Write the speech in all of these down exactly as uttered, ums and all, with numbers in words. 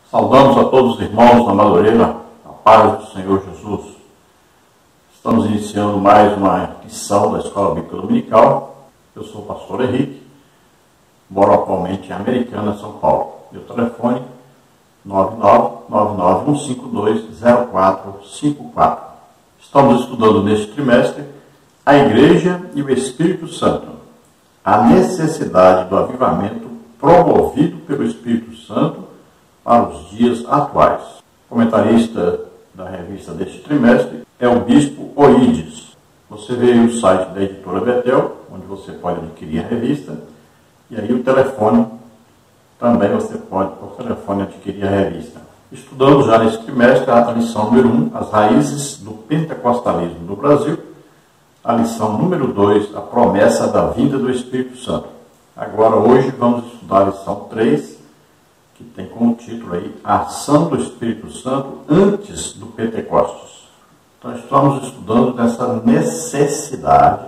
Saudamos a todos os irmãos da Madureira, a paz do Senhor Jesus. Estamos iniciando mais uma lição da Escola Bíblica Dominical. Eu sou o pastor Henrique, moro atualmente em Americana, São Paulo. Meu telefone nove nove nove nove um cinco dois zero quatro cinco quatro. Estamos estudando neste trimestre a Igreja e o Espírito Santo, a necessidade do avivamento promovido pelo Espírito Santo para os dias atuais. O comentarista da revista deste trimestre é o bispo Oídes. Você vê aí o site da editora Betel, onde você pode adquirir a revista, e aí o telefone, também você pode, por telefone, adquirir a revista. Estudamos já nesse trimestre a lição número um, as raízes do pentecostalismo no Brasil, a lição número dois, a promessa da vinda do Espírito Santo. Agora, hoje, vamos estudar a lição três, que tem como título aí, a ação do Espírito Santo antes do Pentecostes. Então, estamos estudando nessa necessidade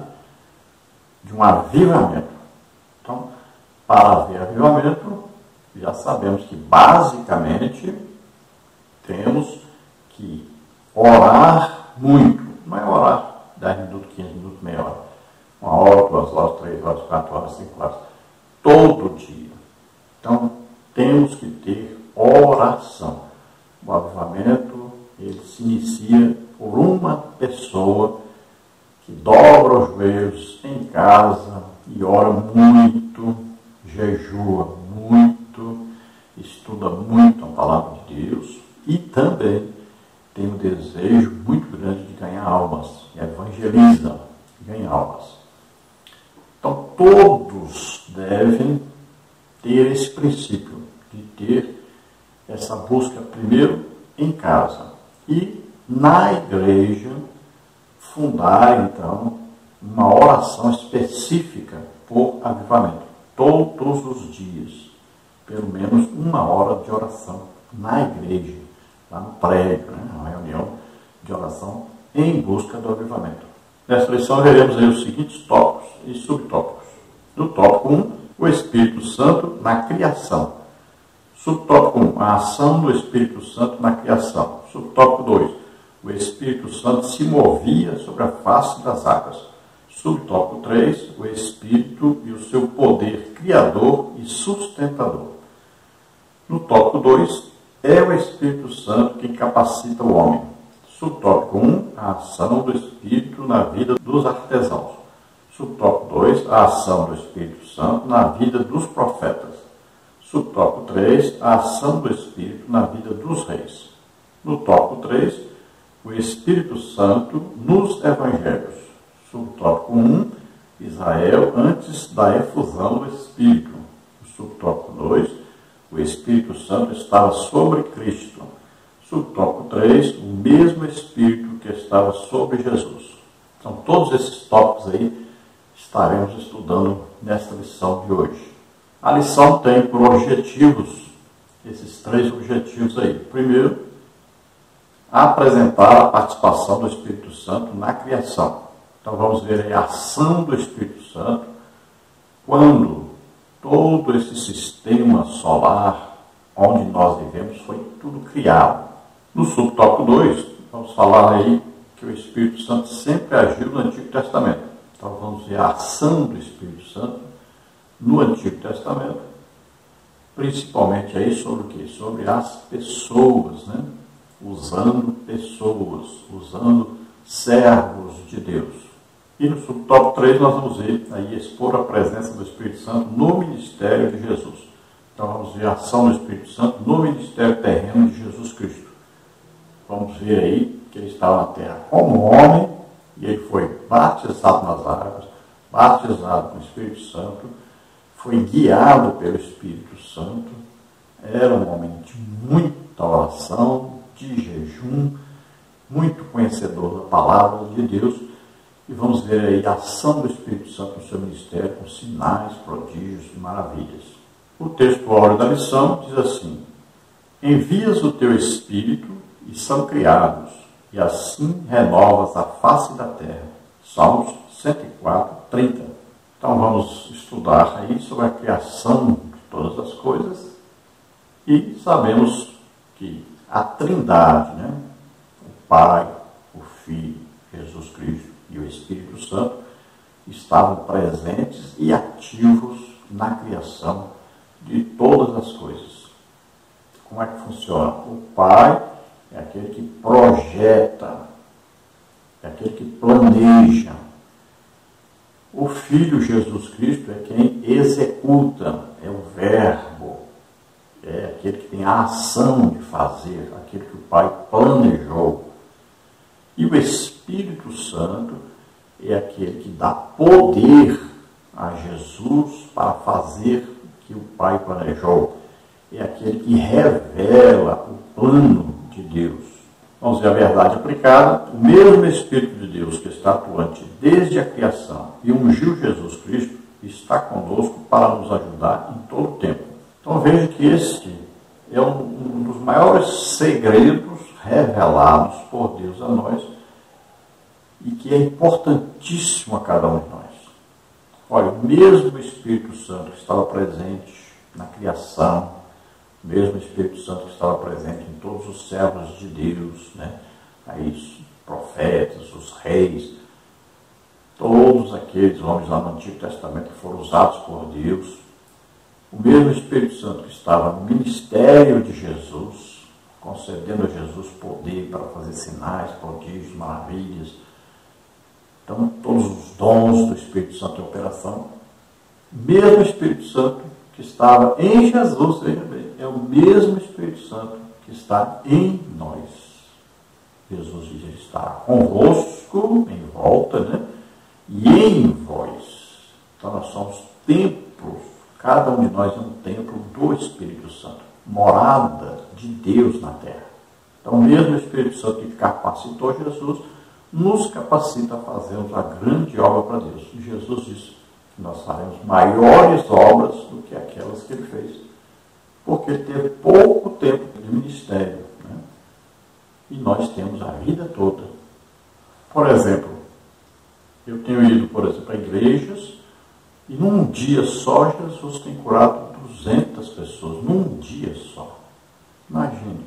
de um avivamento. Então, para haver avivamento, já sabemos que, basicamente, temos que orar muito. Não é orar dez minutos, quinze minutos, meia hora. Uma hora, duas horas, três horas, quatro horas, cinco horas. Todo dia. Então, temos que ter oração. O avivamento, ele se inicia por uma pessoa que dobra os joelhos em casa e ora muito, jejua muito, estuda muito a palavra de Deus e também tem um desejo muito grande de ganhar almas, e evangeliza, ganha almas. Então, todos devem ter esse princípio de ter essa busca primeiro em casa e na igreja fundar, então, uma oração específica por avivamento. Todos os dias, pelo menos uma hora de oração na igreja, lá no prédio, né? Uma reunião de oração em busca do avivamento. Nesta lição veremos aí os seguintes tópicos e subtópicos. No tópico um, o Espírito Santo na criação. Subtópico um, a ação do Espírito Santo na criação. Subtópico dois, o Espírito Santo se movia sobre a face das águas. Subtópico três, o Espírito e o seu poder criador e sustentador. No tópico dois, é o Espírito Santo que capacita o homem. Subtópico um, a ação do Espírito na vida dos artesãos. Subtópico dois, a ação do Espírito Santo na vida dos profetas. Subtópico três, a ação do Espírito na vida dos reis. No tópico três, o Espírito Santo nos evangelhos. Subtópico um, Israel antes da efusão do Espírito. Subtópico dois, o Espírito Santo estava sobre Cristo. Subtópico três, o mesmo Espírito que estava sobre Jesus. Então, todos esses tópicos aí estaremos estudando nesta lição de hoje. A lição tem por objetivos, esses três objetivos aí. Primeiro, apresentar a participação do Espírito Santo na criação. Então, vamos ver aí a ação do Espírito Santo quando todo esse sistema solar onde nós vivemos foi tudo criado. No subtópico dois, vamos falar aí que o Espírito Santo sempre agiu no Antigo Testamento. Então vamos ver a ação do Espírito Santo no Antigo Testamento, principalmente aí sobre o quê? Sobre as pessoas, né? Usando pessoas, usando servos de Deus. E no subtópico três nós vamos ver aí expor a presença do Espírito Santo no ministério de Jesus. Então vamos ver a ação do Espírito Santo no ministério terreno de Jesus Cristo. Vamos ver aí que ele estava na terra como homem e ele foi batizado nas águas, batizado com o Espírito Santo, foi guiado pelo Espírito Santo, era um homem de muita oração, de jejum, muito conhecedor da palavra de Deus. E vamos ver aí a ação do Espírito Santo no seu ministério com sinais, prodígios e maravilhas. O texto áureo da lição diz assim: envias o teu Espírito e são criados, e assim renovas a face da terra. Salmos cento e quatro, trinta. Então vamos estudar aí sobre a criação de todas as coisas e sabemos que a Trindade, né? O Pai, o Filho, Jesus Cristo e o Espírito Santo estavam presentes e ativos na criação de todas as coisas. Como é que funciona? O Pai é aquele que projeta, é aquele que planeja. O Filho Jesus Cristo é quem executa, é o verbo, é aquele que tem a ação de fazer, aquele que o Pai planejou. E o Espírito Santo é aquele que dá poder a Jesus para fazer o que o Pai planejou. É aquele que revela o plano de Deus. Vamos ver a verdade aplicada. O mesmo Espírito de Deus que está atuante desde a criação e ungiu Jesus Cristo está conosco para nos ajudar em todo o tempo. Então veja que este é um, um dos maiores segredos revelados por Deus a nós e que é importantíssimo a cada um de nós. Olha, o mesmo Espírito Santo que estava presente na criação, o mesmo Espírito Santo que estava presente em todos os servos de Deus, né? Aí, os profetas, os reis, todos aqueles homens lá no Antigo Testamento que foram usados por Deus, o mesmo Espírito Santo que estava no ministério de Jesus, concedendo a Jesus poder para fazer sinais, prodígios, maravilhas. Então, todos os dons do Espírito Santo em operação, mesmo Espírito Santo que estava em Jesus, veja bem, é o mesmo Espírito Santo que está em nós. Jesus diz, ele está convosco, em volta, né? E em vós. Então, nós somos templos, cada um de nós é um templo do Espírito Santo, morada de Deus na terra. Então, o mesmo Espírito Santo que capacitou Jesus, nos capacita a fazermos a grande obra para Deus. E Jesus disse que nós faremos maiores obras do que aquelas que ele fez, porque ele teve pouco tempo de ministério, né? E nós temos a vida toda. Por exemplo, eu tenho ido, por exemplo, a igrejas e num dia só Jesus tem curado duzentas pessoas, num dia só. Imagine.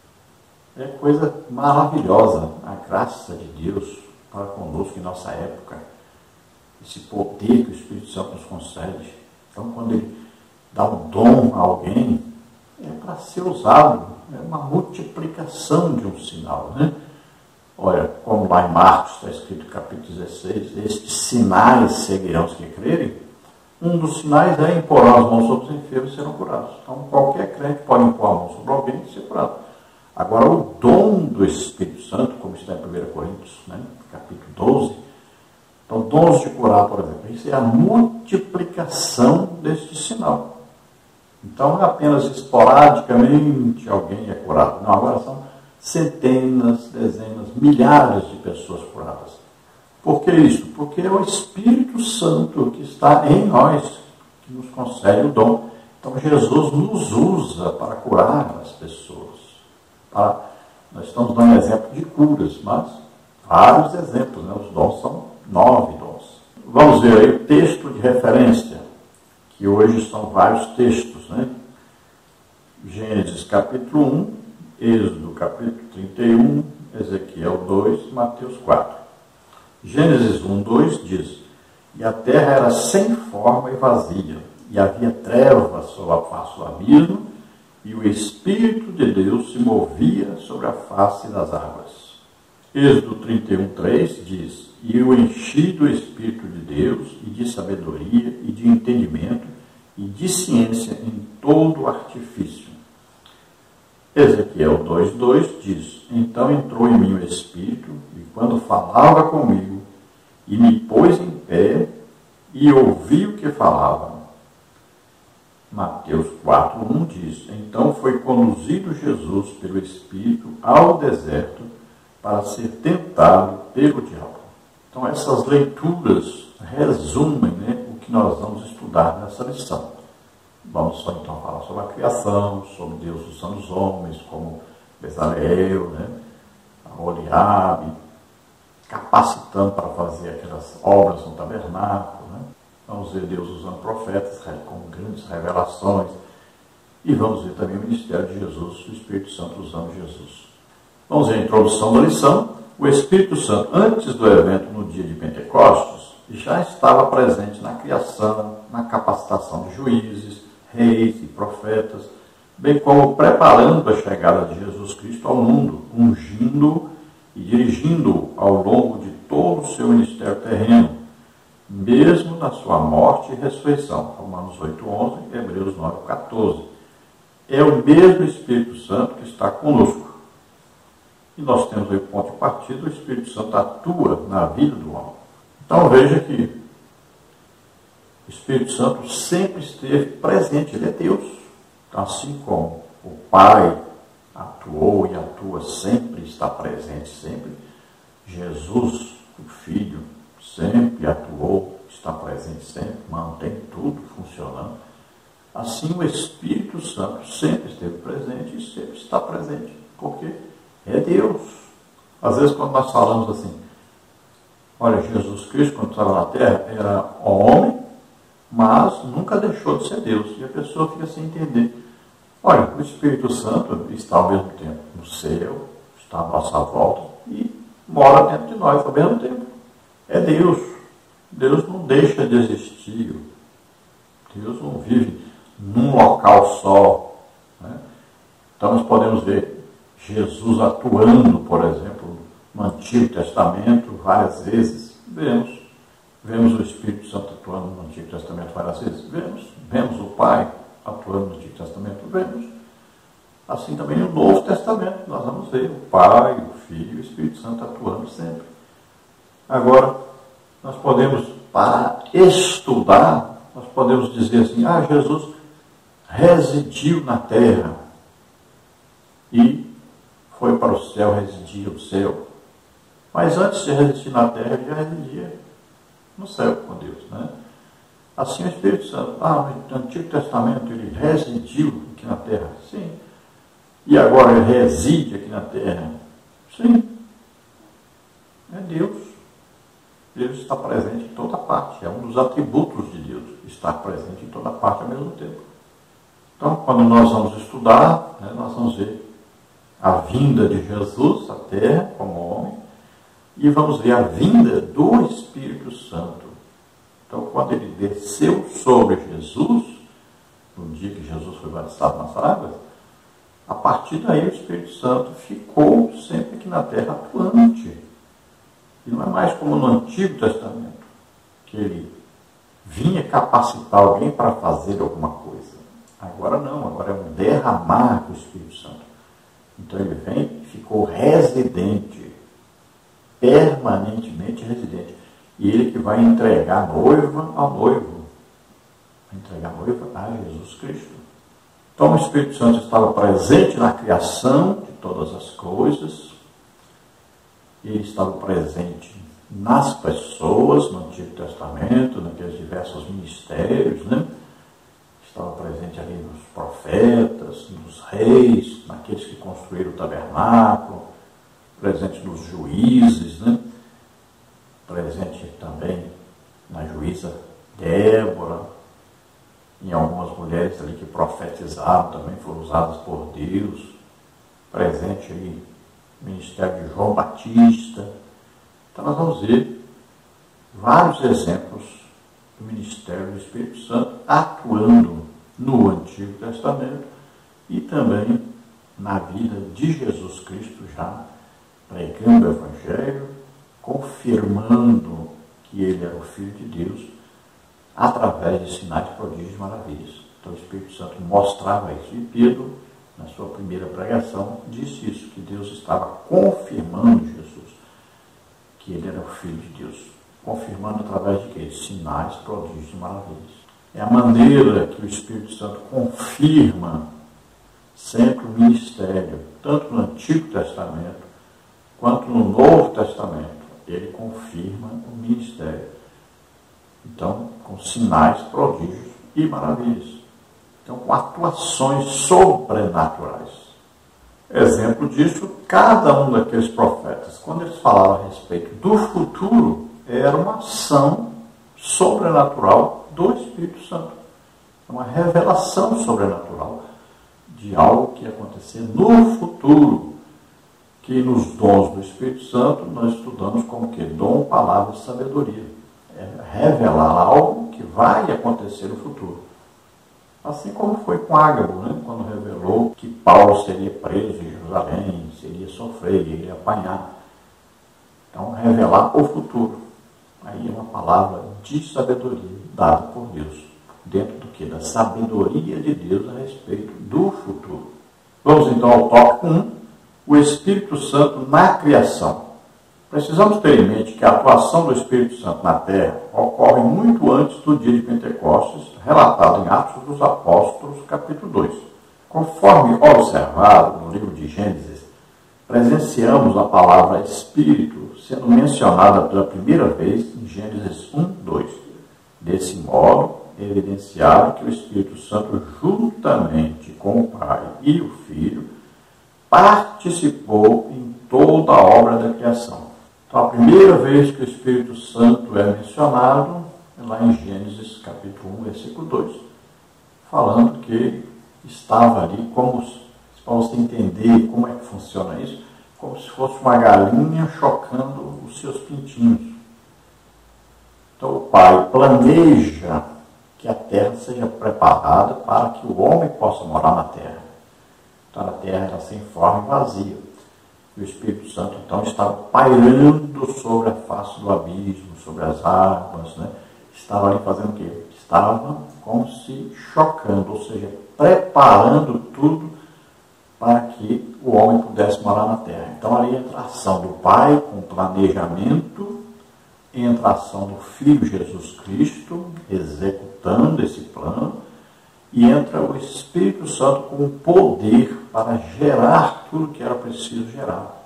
É coisa maravilhosa a graça de Deus para conosco em nossa época. Esse poder que o Espírito Santo nos concede. Então, quando ele dá um dom a alguém, é para ser usado. É uma multiplicação de um sinal, né? Olha, como lá em Marcos está escrito, capítulo dezesseis, estes sinais seguirão os que crerem. Um dos sinais é impor as mãos sobre os enfermos e serão curados. Então, qualquer crente pode impor a mão sobre alguém e ser curado. Agora, o dom do Espírito Santo, como está em primeira Coríntios, né, capítulo doze, então, dons de curar, por exemplo, isso é a multiplicação deste sinal. Então, não é apenas esporadicamente alguém é curado. Não, agora são centenas, dezenas, milhares de pessoas curadas. Por que isso? Porque é o Espírito Santo que está em nós, que nos concede o dom. Então, Jesus nos usa para curar as pessoas. Para, nós estamos dando exemplo de curas, mas vários exemplos, né? Os dons são nove dons. Vamos ver aí o texto de referência, que hoje são vários textos, né? Gênesis capítulo um, Êxodo capítulo trinta e um, Ezequiel dois, Mateus quatro. Gênesis um, dois diz, e a terra era sem forma e vazia, e havia trevas sobre a face do abismo, e o Espírito de Deus se movia sobre a face das águas. Êxodo trinta e um, três diz, e eu enchi do Espírito de Deus, e de sabedoria, e de entendimento, e de ciência em todo o artifício. Ezequiel dois, dois diz, então entrou em mim o Espírito, e quando falava comigo, e me pôs em pé, e ouvi o que falava. Mateus quatro, um diz, então foi conduzido Jesus pelo Espírito ao deserto para ser tentado pelo diabo. Então essas leituras resumem, né, o que nós vamos estudar nessa lição. Vamos só então falar sobre a criação, sobre Deus usando os homens, como Bezaleel, né, Oliabe, capacitando para fazer aquelas obras no tabernáculo, né? Vamos ver Deus usando profetas com grandes revelações. E vamos ver também o ministério de Jesus, o Espírito Santo usando Jesus. Vamos ver a introdução da lição. O Espírito Santo, antes do evento no dia de Pentecostes, já estava presente na criação, na capacitação de juízes, reis e profetas, bem como preparando a chegada de Jesus Cristo ao mundo, ungindo e dirigindo ao longo de todo o seu ministério terreno, mesmo na sua morte e ressurreição. Romanos oito, onze, Hebreus nove, quatorze. É o mesmo Espírito Santo que está conosco. E nós temos aí o ponto de partida, o Espírito Santo atua na vida do homem. Então veja que o Espírito Santo sempre esteve presente, ele é Deus. Então, assim como o Pai atuou e atua sempre, está presente sempre, Jesus, o Filho, sempre atuou, está presente sempre, mantém tudo funcionando. Assim o Espírito Santo sempre esteve presente e sempre está presente, porque é Deus. Às vezes quando nós falamos assim, olha, Jesus Cristo quando estava na terra era homem, mas nunca deixou de ser Deus. E a pessoa fica sem entender. Olha, o Espírito Santo está ao mesmo tempo no céu, está à nossa volta e mora dentro de nós ao mesmo tempo. É Deus. Deus não deixa de existir. Deus não vive num local só. Né? Então nós podemos ver Jesus atuando, por exemplo, no Antigo Testamento várias vezes. Vemos. Vemos o Espírito Santo atuando no Antigo Testamento várias vezes. Vemos. Vemos o Pai atuando no Antigo Testamento. Vemos. Assim também no Novo Testamento. Nós vamos ver o Pai, o Filho e o Espírito Santo atuando sempre. Agora, nós podemos, para estudar, nós podemos dizer assim, ah, Jesus residiu na terra e foi para o céu, residia no céu. Mas antes de residir na terra, ele já residia no céu com Deus. Né? Assim o Espírito Santo, ah, no Antigo Testamento ele residiu aqui na terra. Sim. E agora ele reside aqui na terra. Sim. É Deus. Deus está presente em toda parte. É um dos atributos de Deus, estar presente em toda parte ao mesmo tempo. Então, quando nós vamos estudar, né, nós vamos ver a vinda de Jesus à terra como homem e vamos ver a vinda do Espírito Santo. Então, quando ele desceu sobre Jesus, no dia que Jesus foi batizado nas águas, a partir daí o Espírito Santo ficou sempre aqui na terra atuante. E não é mais como no Antigo Testamento, que ele vinha capacitar alguém para fazer alguma coisa. Agora não, agora é um derramar do Espírito Santo. Então ele vem e ficou residente, permanentemente residente. E ele que vai entregar a noiva ao noivo. Vai entregar a noiva a Jesus Cristo. Então o Espírito Santo estava presente na criação de todas as coisas. Ele estava presente nas pessoas, no Antigo Testamento, naqueles diversos ministérios, né? Estava presente ali nos profetas, nos reis, naqueles que construíram o tabernáculo, presente nos juízes, né? Presente também na juíza Débora, em algumas mulheres ali que profetizaram, também foram usadas por Deus, presente ali no ministério de João Batista. Então nós vamos ver vários exemplos do ministério do Espírito Santo atuando no Antigo Testamento e também na vida de Jesus Cristo, já pregando o Evangelho, confirmando que ele era o Filho de Deus através de sinais, prodígios e maravilhas. Então o Espírito Santo mostrava isso. E Pedro, na sua primeira pregação, disse isso, que Deus estava confirmando Jesus, que ele era o Filho de Deus. Confirmando através de quê? Sinais, prodígios e maravilhas. É a maneira que o Espírito Santo confirma sempre o ministério, tanto no Antigo Testamento quanto no Novo Testamento. Ele confirma o ministério. Então, com sinais, prodígios e maravilhas. Então, com atuações sobrenaturais. Exemplo disso, cada um daqueles profetas, quando eles falavam a respeito do futuro, era uma ação sobrenatural do Espírito Santo. Uma revelação sobrenatural de algo que ia acontecer no futuro, que nos dons do Espírito Santo nós estudamos como que dom, palavra e sabedoria. É revelar algo que vai acontecer no futuro. Assim como foi com Ágabo, né? Quando revelou que Paulo seria preso em Jerusalém, seria sofrer, iria apanhar. Então, revelar o futuro. Aí é uma palavra de sabedoria dada por Deus. Dentro do que? Da sabedoria de Deus a respeito do futuro. Vamos então ao tópico um, o Espírito Santo na criação. Precisamos ter em mente que a atuação do Espírito Santo na Terra ocorre muito antes do dia de Pentecostes, relatado em Atos dos Apóstolos, capítulo dois. Conforme observado no livro de Gênesis, presenciamos a palavra Espírito sendo mencionada pela primeira vez em Gênesis um, dois. Desse modo, é evidenciado que o Espírito Santo, juntamente com o Pai e o Filho, participou em toda a obra da criação. Então, a primeira vez que o Espírito Santo é mencionado é lá em Gênesis capítulo um, versículo dois, falando que estava ali, como, para você entender como é que funciona isso, como se fosse uma galinha chocando os seus pintinhos. Então, o Pai planeja que a terra seja preparada para que o homem possa morar na terra. Então, a terra era sem forma e vazia. E o Espírito Santo, então, estava pairando sobre a face do abismo, sobre as águas, né? Estava ali fazendo o quê? Estava como se chocando, ou seja, preparando tudo para que o homem pudesse morar na terra. Então, ali entra a ação do Pai com planejamento, entra a ação do Filho Jesus Cristo, executando esse plano, e entra o Espírito Santo com o poder para gerar tudo que era preciso gerar.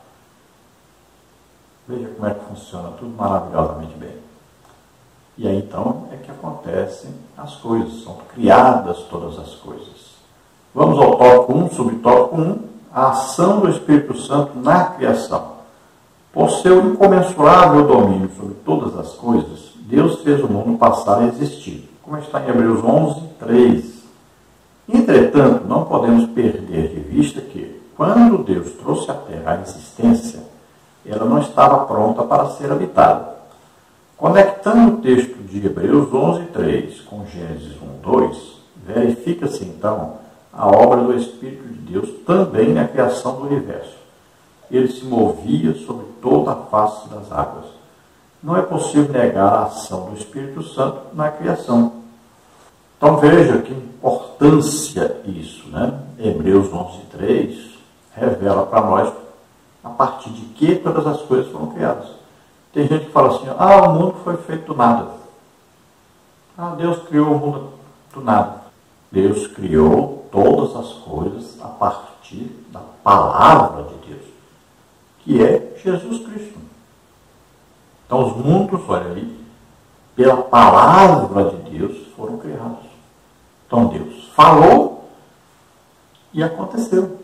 Veja como é que funciona tudo maravilhosamente bem. E aí então é que acontecem as coisas, são criadas todas as coisas. Vamos ao tópico um, subtópico um, a ação do Espírito Santo na criação. Por seu incomensurável domínio sobre todas as coisas, Deus fez o mundo passar a existir, como está em Hebreus onze, três. Entretanto, não podemos perder de vista que, quando Deus trouxe a terra à existência, ela não estava pronta para ser habitada. Conectando o texto de Hebreus onze, três com Gênesis um, dois, verifica-se então a obra do Espírito de Deus também na criação do universo. Ele se movia sobre toda a face das águas. Não é possível negar a ação do Espírito Santo na criação. Então veja que importância isso, né? Hebreus onze, três revela para nós a partir de que todas as coisas foram criadas. Tem gente que fala assim, ah, o mundo foi feito do nada. Ah, Deus criou o mundo do nada. Deus criou todas as coisas a partir da palavra de Deus, que é Jesus Cristo. Então os mundos, olha aí, pela palavra de Deus foram criados. Então Deus falou e aconteceu.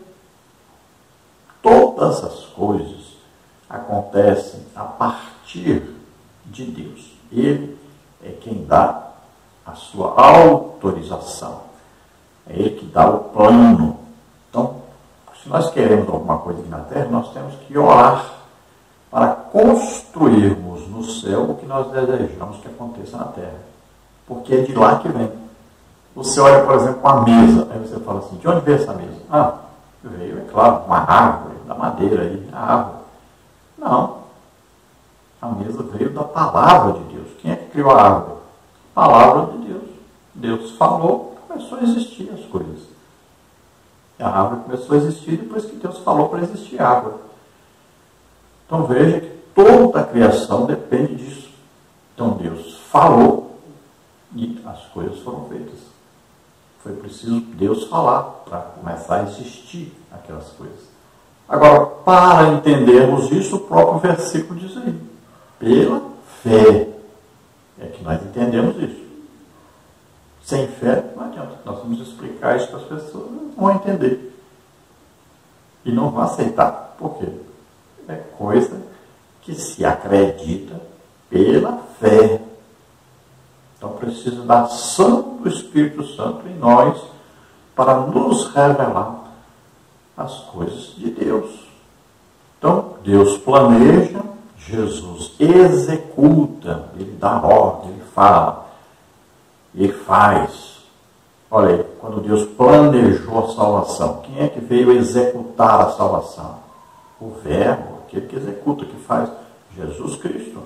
Todas as coisas acontecem a partir de Deus. Ele é quem dá a sua autorização. É Ele que dá o plano. Então, se nós queremos alguma coisa aqui na Terra, nós temos que orar para construirmos no céu o que nós desejamos que aconteça na Terra. Porque é de lá que vem. Você olha, por exemplo, uma mesa, aí você fala assim, de onde veio essa mesa? Ah, veio, é claro, uma árvore, da madeira aí, a árvore. Não. A mesa veio da palavra de Deus. Quem é que criou a árvore? A palavra de Deus. Deus falou, começou a existir as coisas. E a árvore começou a existir depois que Deus falou para existir água. Então veja que toda a criação depende disso. Então Deus falou e as coisas foram feitas. Foi preciso Deus falar para começar a existir aquelas coisas. Agora, para entendermos isso, o próprio versículo diz aí. Pela fé é que nós entendemos isso. Sem fé, não adianta. Nós vamos explicar isso para as pessoas, não vão entender. E não vão aceitar. Por quê? É coisa que se acredita pela fé. Então precisa da ação do Espírito Santo em nós para nos revelar as coisas de Deus. Então, Deus planeja, Jesus executa, ele dá ordem, ele fala, ele faz. Olha aí, quando Deus planejou a salvação, quem é que veio executar a salvação? O Verbo, aquele que executa, que faz, Jesus Cristo.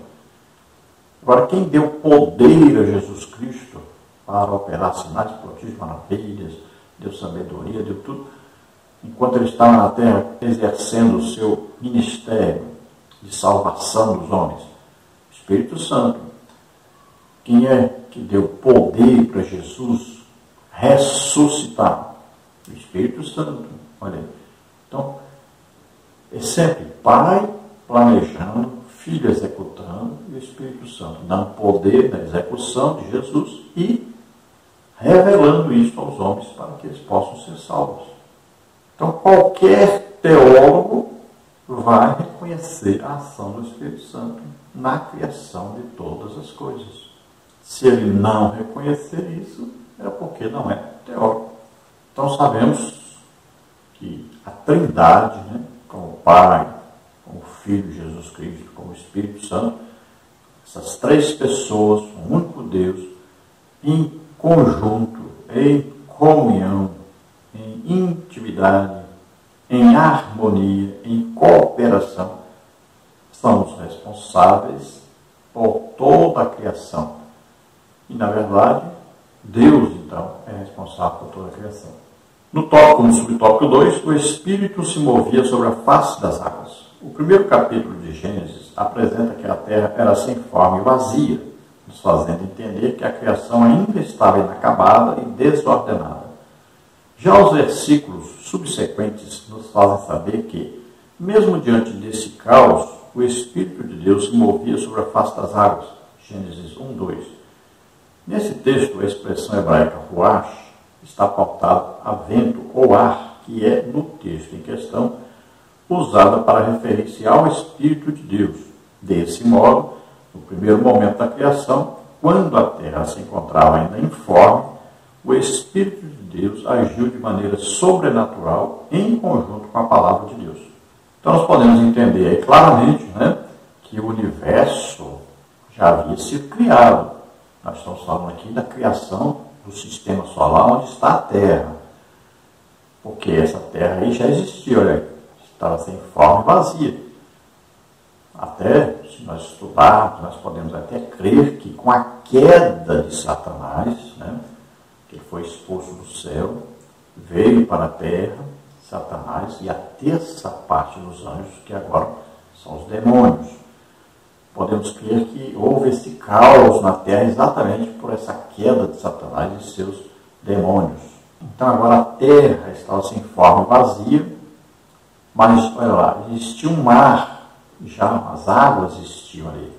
Agora, quem deu poder a Jesus Cristo para operar sinais, prodígios, maravilhas, deu sabedoria, deu tudo, enquanto ele estava na terra exercendo o seu ministério de salvação dos homens? O Espírito Santo. Quem é que deu poder para Jesus ressuscitar? O Espírito Santo. Olha aí. Então, é sempre Pai planejando, Filho executando e o Espírito Santo dando poder na execução de Jesus e revelando isso aos homens para que eles possam ser salvos. Então, qualquer teólogo vai reconhecer a ação do Espírito Santo na criação de todas as coisas. Se ele não reconhecer isso, é porque não é teólogo. Então, sabemos que a Trindade, né, como o Pai, como o Filho Jesus Cristo, como o Espírito Santo, essas três pessoas, um único Deus, em conjunto, em comunhão, em intimidade, em harmonia, em cooperação, são os responsáveis por toda a criação. E, na verdade, Deus, então, é responsável por toda a criação. No tópico, no subtópico dois, o Espírito se movia sobre a face das águas. O primeiro capítulo de Gênesis apresenta que a terra era sem forma e vazia, nos fazendo entender que a criação ainda estava inacabada e desordenada. Já os versículos subsequentes nos fazem saber que, mesmo diante desse caos, o Espírito de Deus se movia sobre a face das águas. Gênesis um, dois. Nesse texto, a expressão hebraica ruach está pautada a vento ou ar, que é, no texto em questão, usada para referir-se ao Espírito de Deus. Desse modo, no primeiro momento da criação, quando a terra se encontrava ainda informe, o Espírito de Deus agiu de maneira sobrenatural em conjunto com a palavra de Deus. Então nós podemos entender aí claramente, né, que o universo já havia sido criado. Nós estamos falando aqui da criação do sistema solar onde está a Terra. Porque essa Terra aí já existia, olha aí, estava sem forma e vazia. Até, se nós estudarmos, nós podemos até crer que com a queda de Satanás, né, que foi expulso do céu, veio para a terra, Satanás, e a terça parte dos anjos, que agora são os demônios. Podemos crer que houve esse caos na terra exatamente por essa queda de Satanás e seus demônios. Então agora a terra estava sem forma vazia, mas, olha lá, existia um mar, já as águas existiam ali.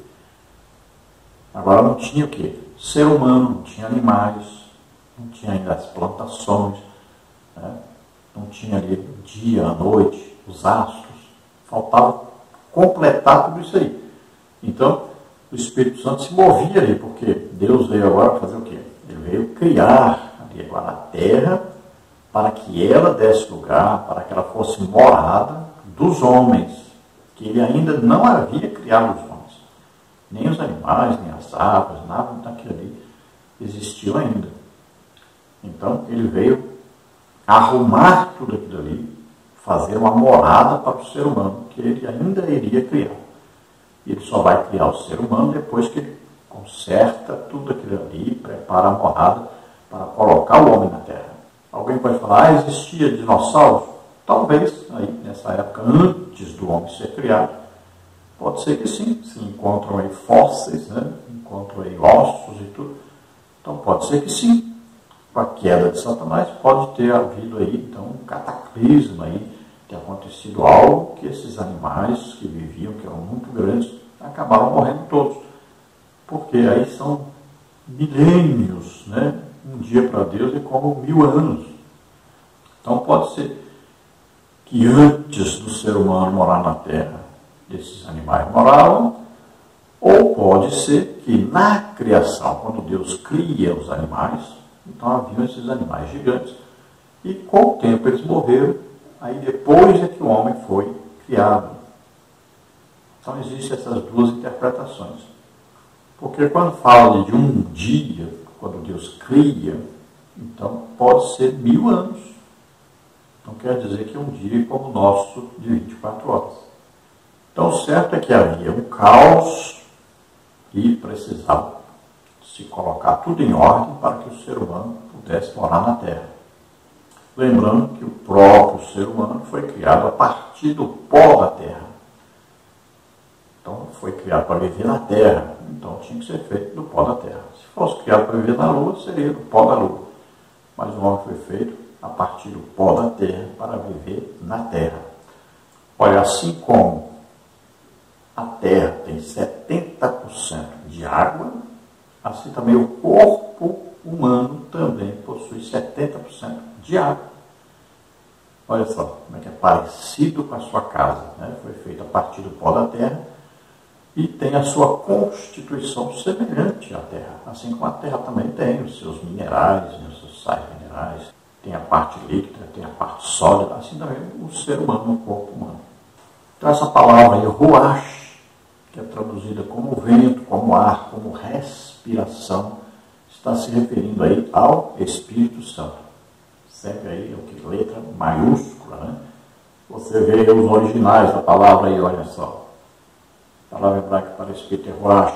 Agora não tinha o quê? Ser humano, não tinha animais, não tinha ainda as plantações, né? Não tinha ali o dia, a noite, os astros, faltava completar tudo isso aí. Então, o Espírito Santo se movia ali, porque Deus veio agora fazer o quê? Ele veio criar ali agora a terra, para que ela desse lugar, para que ela fosse morada dos homens, que ele ainda não havia criado os homens. Nem os animais, nem as aves, nada daquilo ali existiu ainda. Então, ele veio arrumar tudo aquilo ali, fazer uma morada para o ser humano, que ele ainda iria criar. Ele só vai criar o ser humano depois que ele conserta tudo aquilo ali, prepara a morada para colocar o homem na terra. Alguém pode falar, ah, existia dinossauros? Talvez, aí, nessa época, antes do homem ser criado. Pode ser que sim, se encontram aí fósseis, né? Encontram aí ossos e tudo. Então pode ser que sim. Com a queda de Satanás pode ter havido aí, então, um cataclisma aí, ter acontecido algo que esses animais que viviam, que eram muito grandes, acabaram morrendo todos. Porque aí são milênios, né? Um dia para Deus é como mil anos. Então pode ser que antes do ser humano morar na terra, esses animais moravam, ou pode ser que na criação, quando Deus cria os animais, então haviam esses animais gigantes, E com o tempo eles morreram, aí depois é que o homem foi criado. Então existem essas duas interpretações. Porque quando fala de um dia, quando Deus cria, então pode ser mil anos. Não quer dizer que é um dia como o nosso de vinte e quatro horas. Então o certo é que havia um caos e precisava se colocar tudo em ordem para que o ser humano pudesse morar na Terra. Lembrando que o próprio ser humano foi criado a partir do pó da Terra. Então foi criado para viver na Terra, então tinha que ser feito do pó da Terra. Se fosse criado para viver na Lua, seria do pó da Lua. Mas o homem foi feito a partir do pó da Terra para viver na Terra. Olha, assim como a Terra tem setenta por cento de água, assim também o corpo humano também possui setenta por cento de água. Olha só como é que é parecido com a sua casa, né? Foi feito a partir do pó da terra e tem a sua constituição semelhante à terra. Assim como a terra também tem os seus minerais, os seus sais minerais, tem a parte líquida, tem a parte sólida, assim também o ser humano, o corpo humano. Então essa palavra aí, ruach, que é traduzida como vento, como ar, como respiração, está se referindo aí ao Espírito Santo. Sempre aí, o que letra maiúscula, né? Você vê os originais da palavra aí, olha só. A palavra hebraica para Espírito é ruach.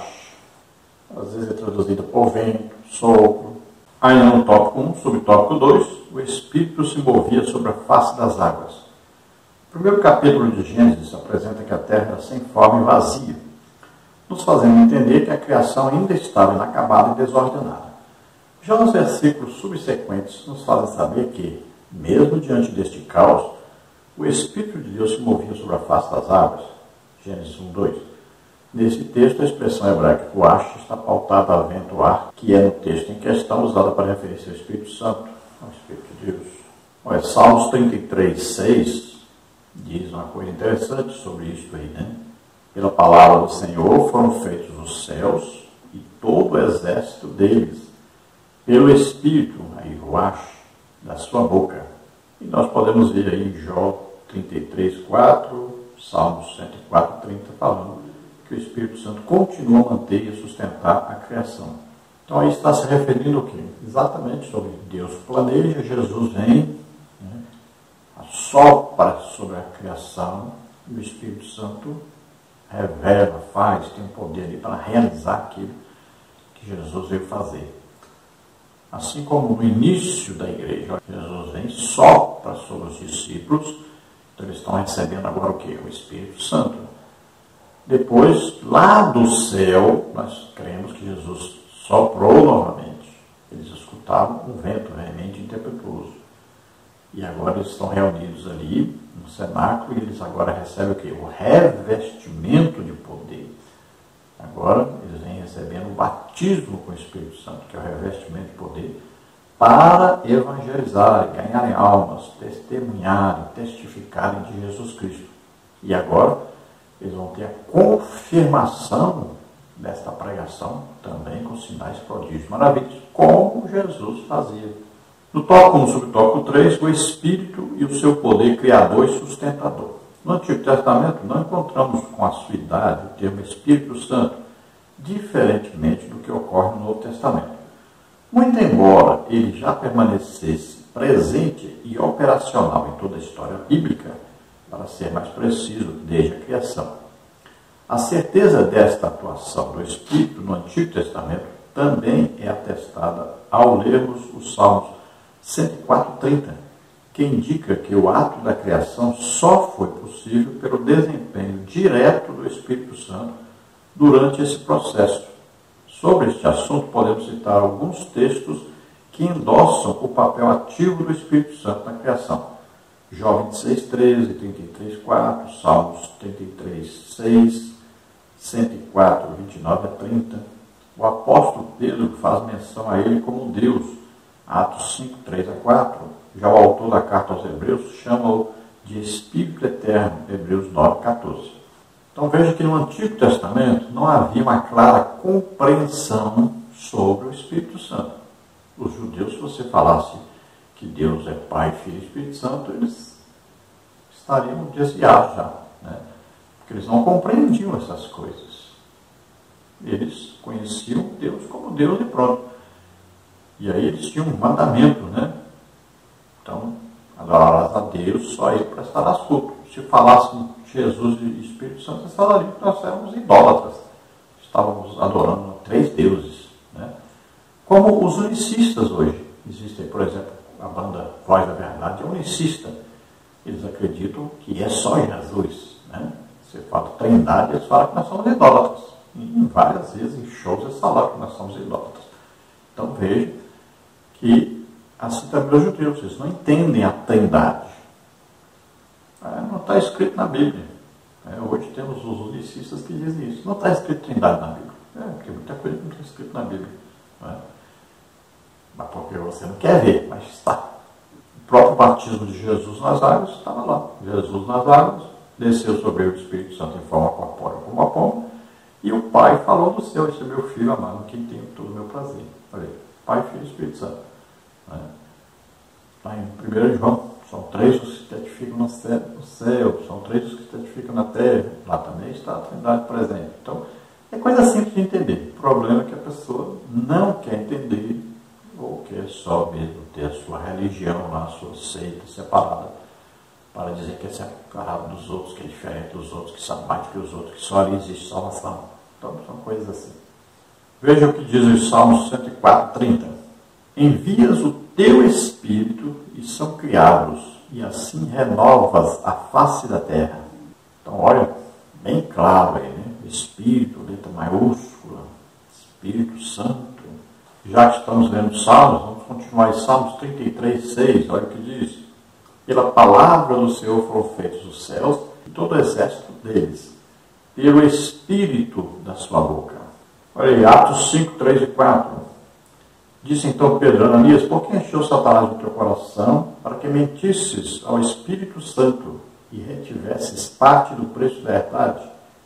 Às vezes é traduzida por vento, sopro. Ainda no tópico um, subtópico dois, o Espírito se movia sobre a face das águas. O primeiro capítulo de Gênesis apresenta que a terra era sem forma e vazia, nos fazendo entender que a criação ainda estava inacabada e desordenada. Já os versículos subsequentes nos fazem saber que, mesmo diante deste caos, o Espírito de Deus se movia sobre a face das águas. Gênesis um, dois. Nesse texto, a expressão hebraica ruach está pautada a vento ar, que é no texto em questão usada para referir-se ao Espírito Santo, ao Espírito de Deus. Olha, Salmos trinta e três, seis diz uma coisa interessante sobre isso aí, né? Pela palavra do Senhor foram feitos os céus e todo o exército deles, pelo Espírito, aí, ruach, da sua boca. E nós podemos ver aí em Jó trinta e três, quatro, Salmos cento e quatro, trinta, falando que o Espírito Santo continua a manter e a sustentar a criação. Então aí está se referindo o quê? Exatamente sobre Deus planeja, Jesus vem, né, assopra sobre a criação, e o Espírito Santo revela, faz, tem o poder ali para realizar aquilo que Jesus veio fazer. Assim como no início da igreja, Jesus vem, sopra sobre os discípulos, então eles estão recebendo agora o quê? O Espírito Santo. Depois, lá do céu, nós cremos que Jesus soprou novamente. Eles escutavam um vento veemente e impetuoso. E agora eles estão reunidos ali no cenáculo e eles agora recebem o quê? O revestimento de poder. Agora eles vêm recebendo o batismo com o Espírito Santo, que é o revestimento de poder, para evangelizarem, ganharem almas, testemunharem, testificarem de Jesus Cristo. E agora eles vão ter a confirmação desta pregação, também com sinais, prodígios, maravilhas, como Jesus fazia. No tópico um, subtópico três, o Espírito e o seu poder criador e sustentador. No Antigo Testamento, não encontramos com a sua idade o termo Espírito Santo, diferentemente do que ocorre no Novo Testamento. Muito embora ele já permanecesse presente e operacional em toda a história bíblica, para ser mais preciso, desde a criação. A certeza desta atuação do Espírito no Antigo Testamento também é atestada ao lermos os Salmos cento e quatro, trinta, que indica que o ato da criação só foi possível pelo desempenho direto do Espírito Santo durante esse processo. Sobre este assunto, podemos citar alguns textos que endossam o papel ativo do Espírito Santo na criação. Jó vinte e seis, treze, trinta e três, quatro, Salmos trinta e três, seis, cento e quatro, vinte e nove a trinta. O apóstolo Pedro faz menção a ele como Deus, Atos cinco, três a quatro. Já o autor da carta aos Hebreus chama-o de Espírito Eterno, Hebreus nove, quatorze. Então veja que no Antigo Testamento não havia uma clara compreensão sobre o Espírito Santo. Os judeus, se você falasse que Deus é Pai, Filho e Espírito Santo, eles estariam desviados já, né? Porque eles não compreendiam essas coisas. Eles conheciam Deus como Deus e pronto. E aí eles tinham um mandamento, né? Então, adorarás a Deus, só Ele prestarás culto. Se falassem Jesus e Espírito Santo, eles falariam que nós éramos idólatras. Estávamos adorando três deuses, né? Como os unicistas hoje. Existem, por exemplo, a banda Voz da Verdade é unicista. Eles acreditam que é só Jesus, né? Você fala trindade, eles falam que nós somos idólatras. E em várias vezes em shows eles falaram que nós somos idólatras. Então veja que assim também os judeus, eles não entendem a trindade. É, não está escrito na Bíblia. É, hoje temos os unicistas que dizem isso. Não está escrito trindade na Bíblia. É, porque muita coisa não está escrito na Bíblia. Não é? Mas porque você não quer ver, mas está. O próprio batismo de Jesus nas águas estava lá. Jesus nas águas desceu sobre o Espírito Santo em forma corpórea como uma pomba, e o Pai falou do céu: esse é meu filho amado, quem tem todo o meu prazer. Olha aí, Pai, Filho e Espírito Santo. Né? Lá em primeiro João, são três os que testificam no céu, são três os que testificam na terra. Lá também está a Trindade presente. Então, é coisa simples de entender. O problema é que a pessoa não quer entender, ou quer só mesmo ter a sua religião lá, a sua seita separada, para dizer que é separado dos outros, que é diferente dos outros, que sabe mais que os outros, que só ali existe salvação. Então, são coisas assim. Veja o que diz o Salmo cento e quatro, trinta. Envias o teu Espírito e são criados, e assim renovas a face da terra. Então, olha, bem claro aí, né? Espírito, letra maiúscula, Espírito Santo. Já que estamos lendo Salmos, vamos continuar em Salmos trinta e três, seis, olha o que diz. Pela palavra do Senhor foram feitos os céus e todo o exército deles, pelo Espírito da sua boca. Olha aí, Atos cinco, três e quatro. Disse então Pedro: Ananias, por que encheu Satanás o teu coração para que mentisses ao Espírito Santo e retivesses parte do preço da herdade?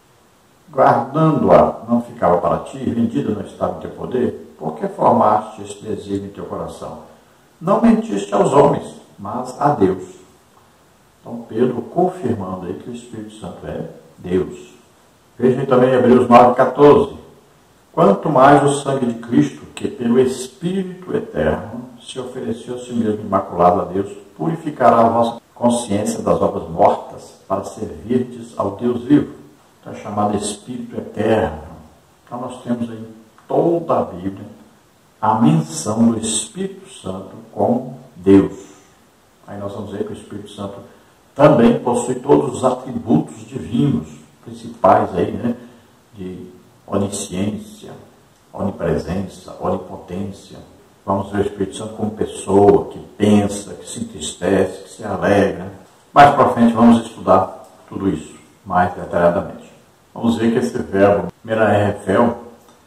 Guardando-a, não ficava para ti, vendida não estava em teu poder? Por que formaste este desejo em teu coração? Não mentiste aos homens, mas a Deus. Então Pedro confirmando aí que o Espírito Santo é Deus. Vejam também Hebreus nove, quatorze. Quanto mais o sangue de Cristo, que pelo Espírito eterno se ofereceu a si mesmo imaculado a Deus, purificará a vossa consciência das obras mortas para servirdes ao Deus vivo. Então é chamado Espírito eterno. Então nós temos aí toda a Bíblia a menção do Espírito Santo como Deus. Aí nós vamos ver que o Espírito Santo também possui todos os atributos divinos principais aí, né? De onisciência, onipresença, onipotência. Vamos ver o Espírito Santo como pessoa que pensa, que se entristece, que se alegra. Mais para frente vamos estudar tudo isso mais detalhadamente. Vamos ver que esse verbo meraefel,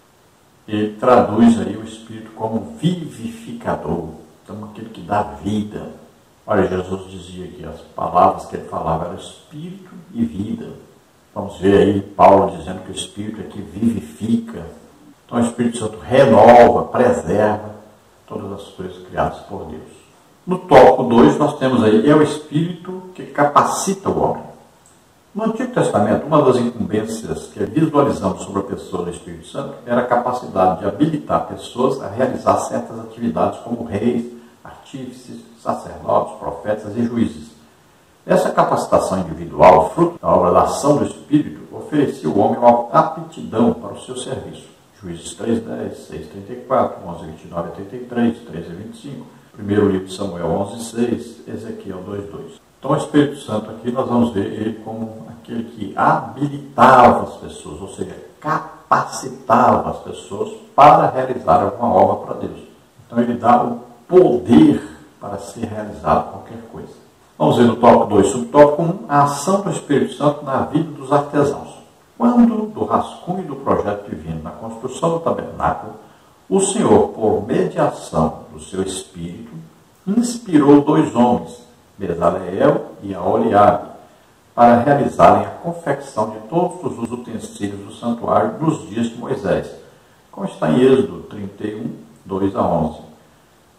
ele traduz aí o Espírito como vivificador. Então, aquele que dá vida. Olha, Jesus dizia que as palavras que ele falava eram Espírito e vida. Vamos ver aí Paulo dizendo que o Espírito é que vivifica. Então, o Espírito Santo renova, preserva todas as coisas criadas por Deus. No tópico dois, nós temos aí, é o Espírito que capacita o homem. No Antigo Testamento, uma das incumbências que visualizamos sobre a pessoa do Espírito Santo era a capacidade de habilitar pessoas a realizar certas atividades como reis, artífices, sacerdotes, profetas e juízes. Essa capacitação individual, fruto da obra da ação do Espírito, oferecia ao homem uma aptidão para o seu serviço. Juízes três, dez, seis, trinta e quatro, onze, vinte e nove a trinta e três, treze a vinte e cinco, primeiro livro de Samuel onze, seis, Ezequiel dois, dois. Então o Espírito Santo aqui nós vamos ver ele como aquele que habilitava as pessoas, ou seja, capacitava as pessoas para realizar alguma obra para Deus. Então ele dá o poder para ser realizado qualquer coisa. Vamos ver no tópico dois, subtópico um, a ação do Espírito Santo na vida dos artesãos. Quando do rascunho do projeto divino na construção do tabernáculo, o Senhor, por mediação do seu Espírito, inspirou dois homens, Bezaleel e Aholiabe, para realizarem a confecção de todos os utensílios do santuário nos dias de Moisés, como está em Êxodo trinta e um, dois a onze.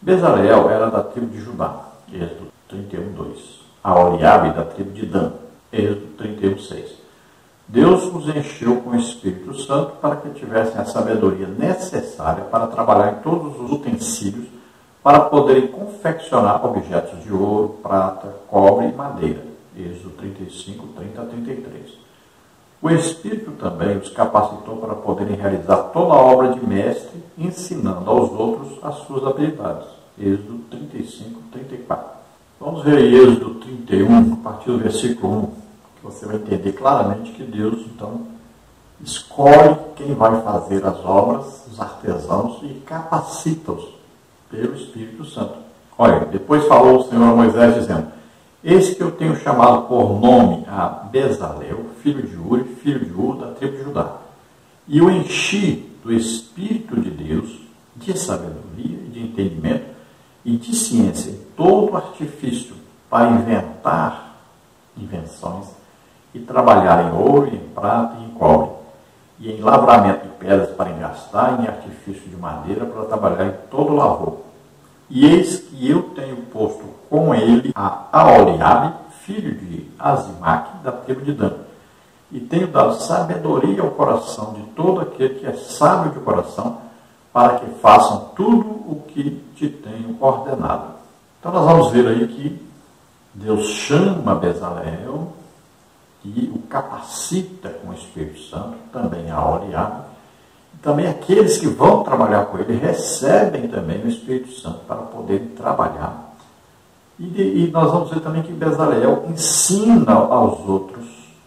Bezaleel era da tribo de Judá, Êxodo trinta e um, dois. Aholiabe da tribo de Dan, Êxodo trinta e um, seis. Deus os encheu com o Espírito Santo para que tivessem a sabedoria necessária para trabalhar em todos os utensílios para poderem confeccionar objetos de ouro, prata, cobre e madeira. Êxodo trinta e cinco, trinta a trinta e três. O Espírito também os capacitou para poderem realizar toda a obra de mestre, ensinando aos outros as suas habilidades. Êxodo trinta e cinco, trinta e quatro. Vamos ver aí Êxodo trinta e um, a partir do versículo um, que você vai entender claramente que Deus, então, escolhe quem vai fazer as obras, os artesãos, e capacita-os pelo Espírito Santo. Olha, depois falou o Senhor a Moisés, dizendo: eis que eu tenho chamado por nome a Bezaleel, filho de Uri, filho de Ur, da tribo de Judá, e o enchi do Espírito de Deus, de sabedoria, de entendimento e de ciência, em todo artifício, para inventar invenções e trabalhar em ouro, em prata e em cobre, e em lavramento de pedras para engastar, e em artifício de madeira para trabalhar em todo lavor. E eis que eu tenho posto com ele a Aholiabe, filho de Azimaque, da tribo de Dan, e tenho dado sabedoria ao coração de todo aquele que é sábio de coração, para que façam tudo o que te tenho ordenado. Então nós vamos ver aí que Deus chama Bezaleel e o capacita com o Espírito Santo, também a Aholiabe. Também aqueles que vão trabalhar com ele recebem também o Espírito Santo para poderem trabalhar. E, de, e nós vamos ver também que Bezaleel ensina aos outros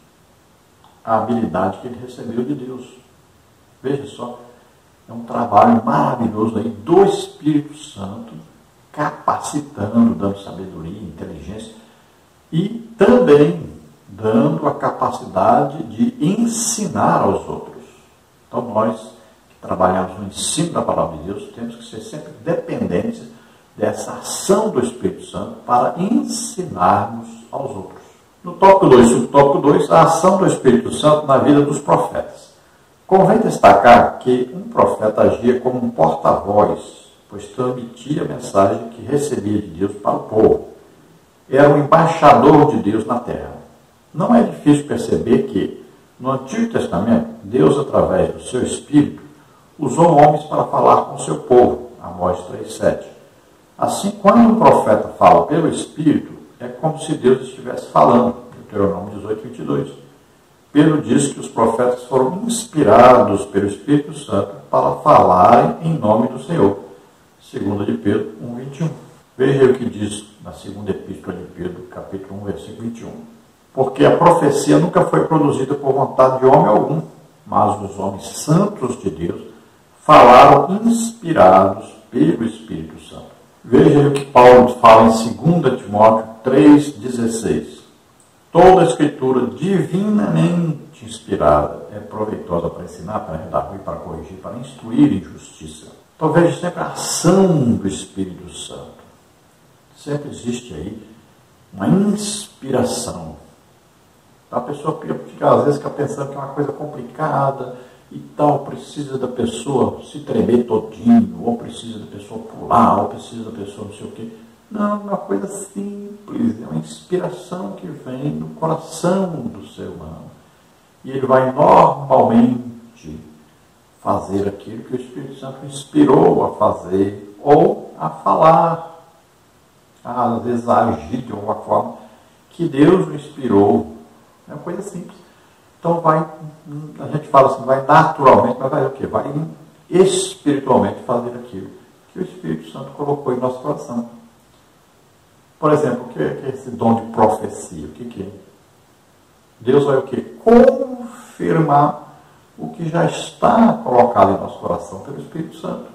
a habilidade que ele recebeu de Deus. Veja só, é um trabalho maravilhoso aí do Espírito Santo, capacitando, dando sabedoria, inteligência e também dando a capacidade de ensinar aos outros. Então nós que trabalhamos no ensino da palavra de Deus temos que ser sempre dependentes dessa ação do Espírito Santo para ensinarmos aos outros. No tópico dois, subtópico dois, a ação do Espírito Santo na vida dos profetas. Convém destacar que um profeta agia como um porta-voz, pois transmitia a mensagem que recebia de Deus para o povo. Era um embaixador de Deus na terra. Não é difícil perceber que, no Antigo Testamento, Deus, através do seu Espírito, usou homens para falar com o seu povo. Amós três, sete. Assim, quando um profeta fala pelo Espírito, é como se Deus estivesse falando. Deuteronômio dezoito, vinte e dois. Pedro diz que os profetas foram inspirados pelo Espírito Santo para falarem em nome do Senhor. Segunda de Pedro um, vinte e um. Veja o que diz na segunda epístola de Pedro, capítulo um, versículo vinte e um. Porque a profecia nunca foi produzida por vontade de homem algum, mas os homens santos de Deus falaram inspirados pelo Espírito Santo. Veja o que Paulo fala em dois Timóteo três, dezesseis. Toda a escritura divinamente inspirada é proveitosa para ensinar, para redarguir, para corrigir, para instruir em justiça. Então veja sempre a ação do Espírito Santo. Sempre existe aí uma inspiração. A pessoa fica, às vezes fica pensando que é uma coisa complicada e tal, precisa da pessoa se tremer todinho, ou precisa da pessoa pular, ou precisa da pessoa não sei o quê. Não, é uma coisa simples, é uma inspiração que vem do coração do ser humano. E ele vai normalmente fazer aquilo que o Espírito Santo inspirou a fazer, ou a falar, às vezes a agir de alguma forma que Deus o inspirou. É uma coisa simples. Então vai, a gente fala assim, vai naturalmente, mas vai o quê? Vai espiritualmente fazer aquilo que o Espírito Santo colocou em nosso coração. Por exemplo, o que é esse dom de profecia? O que, que é? Deus vai o quê? Confirmar o que já está colocado em nosso coração pelo Espírito Santo.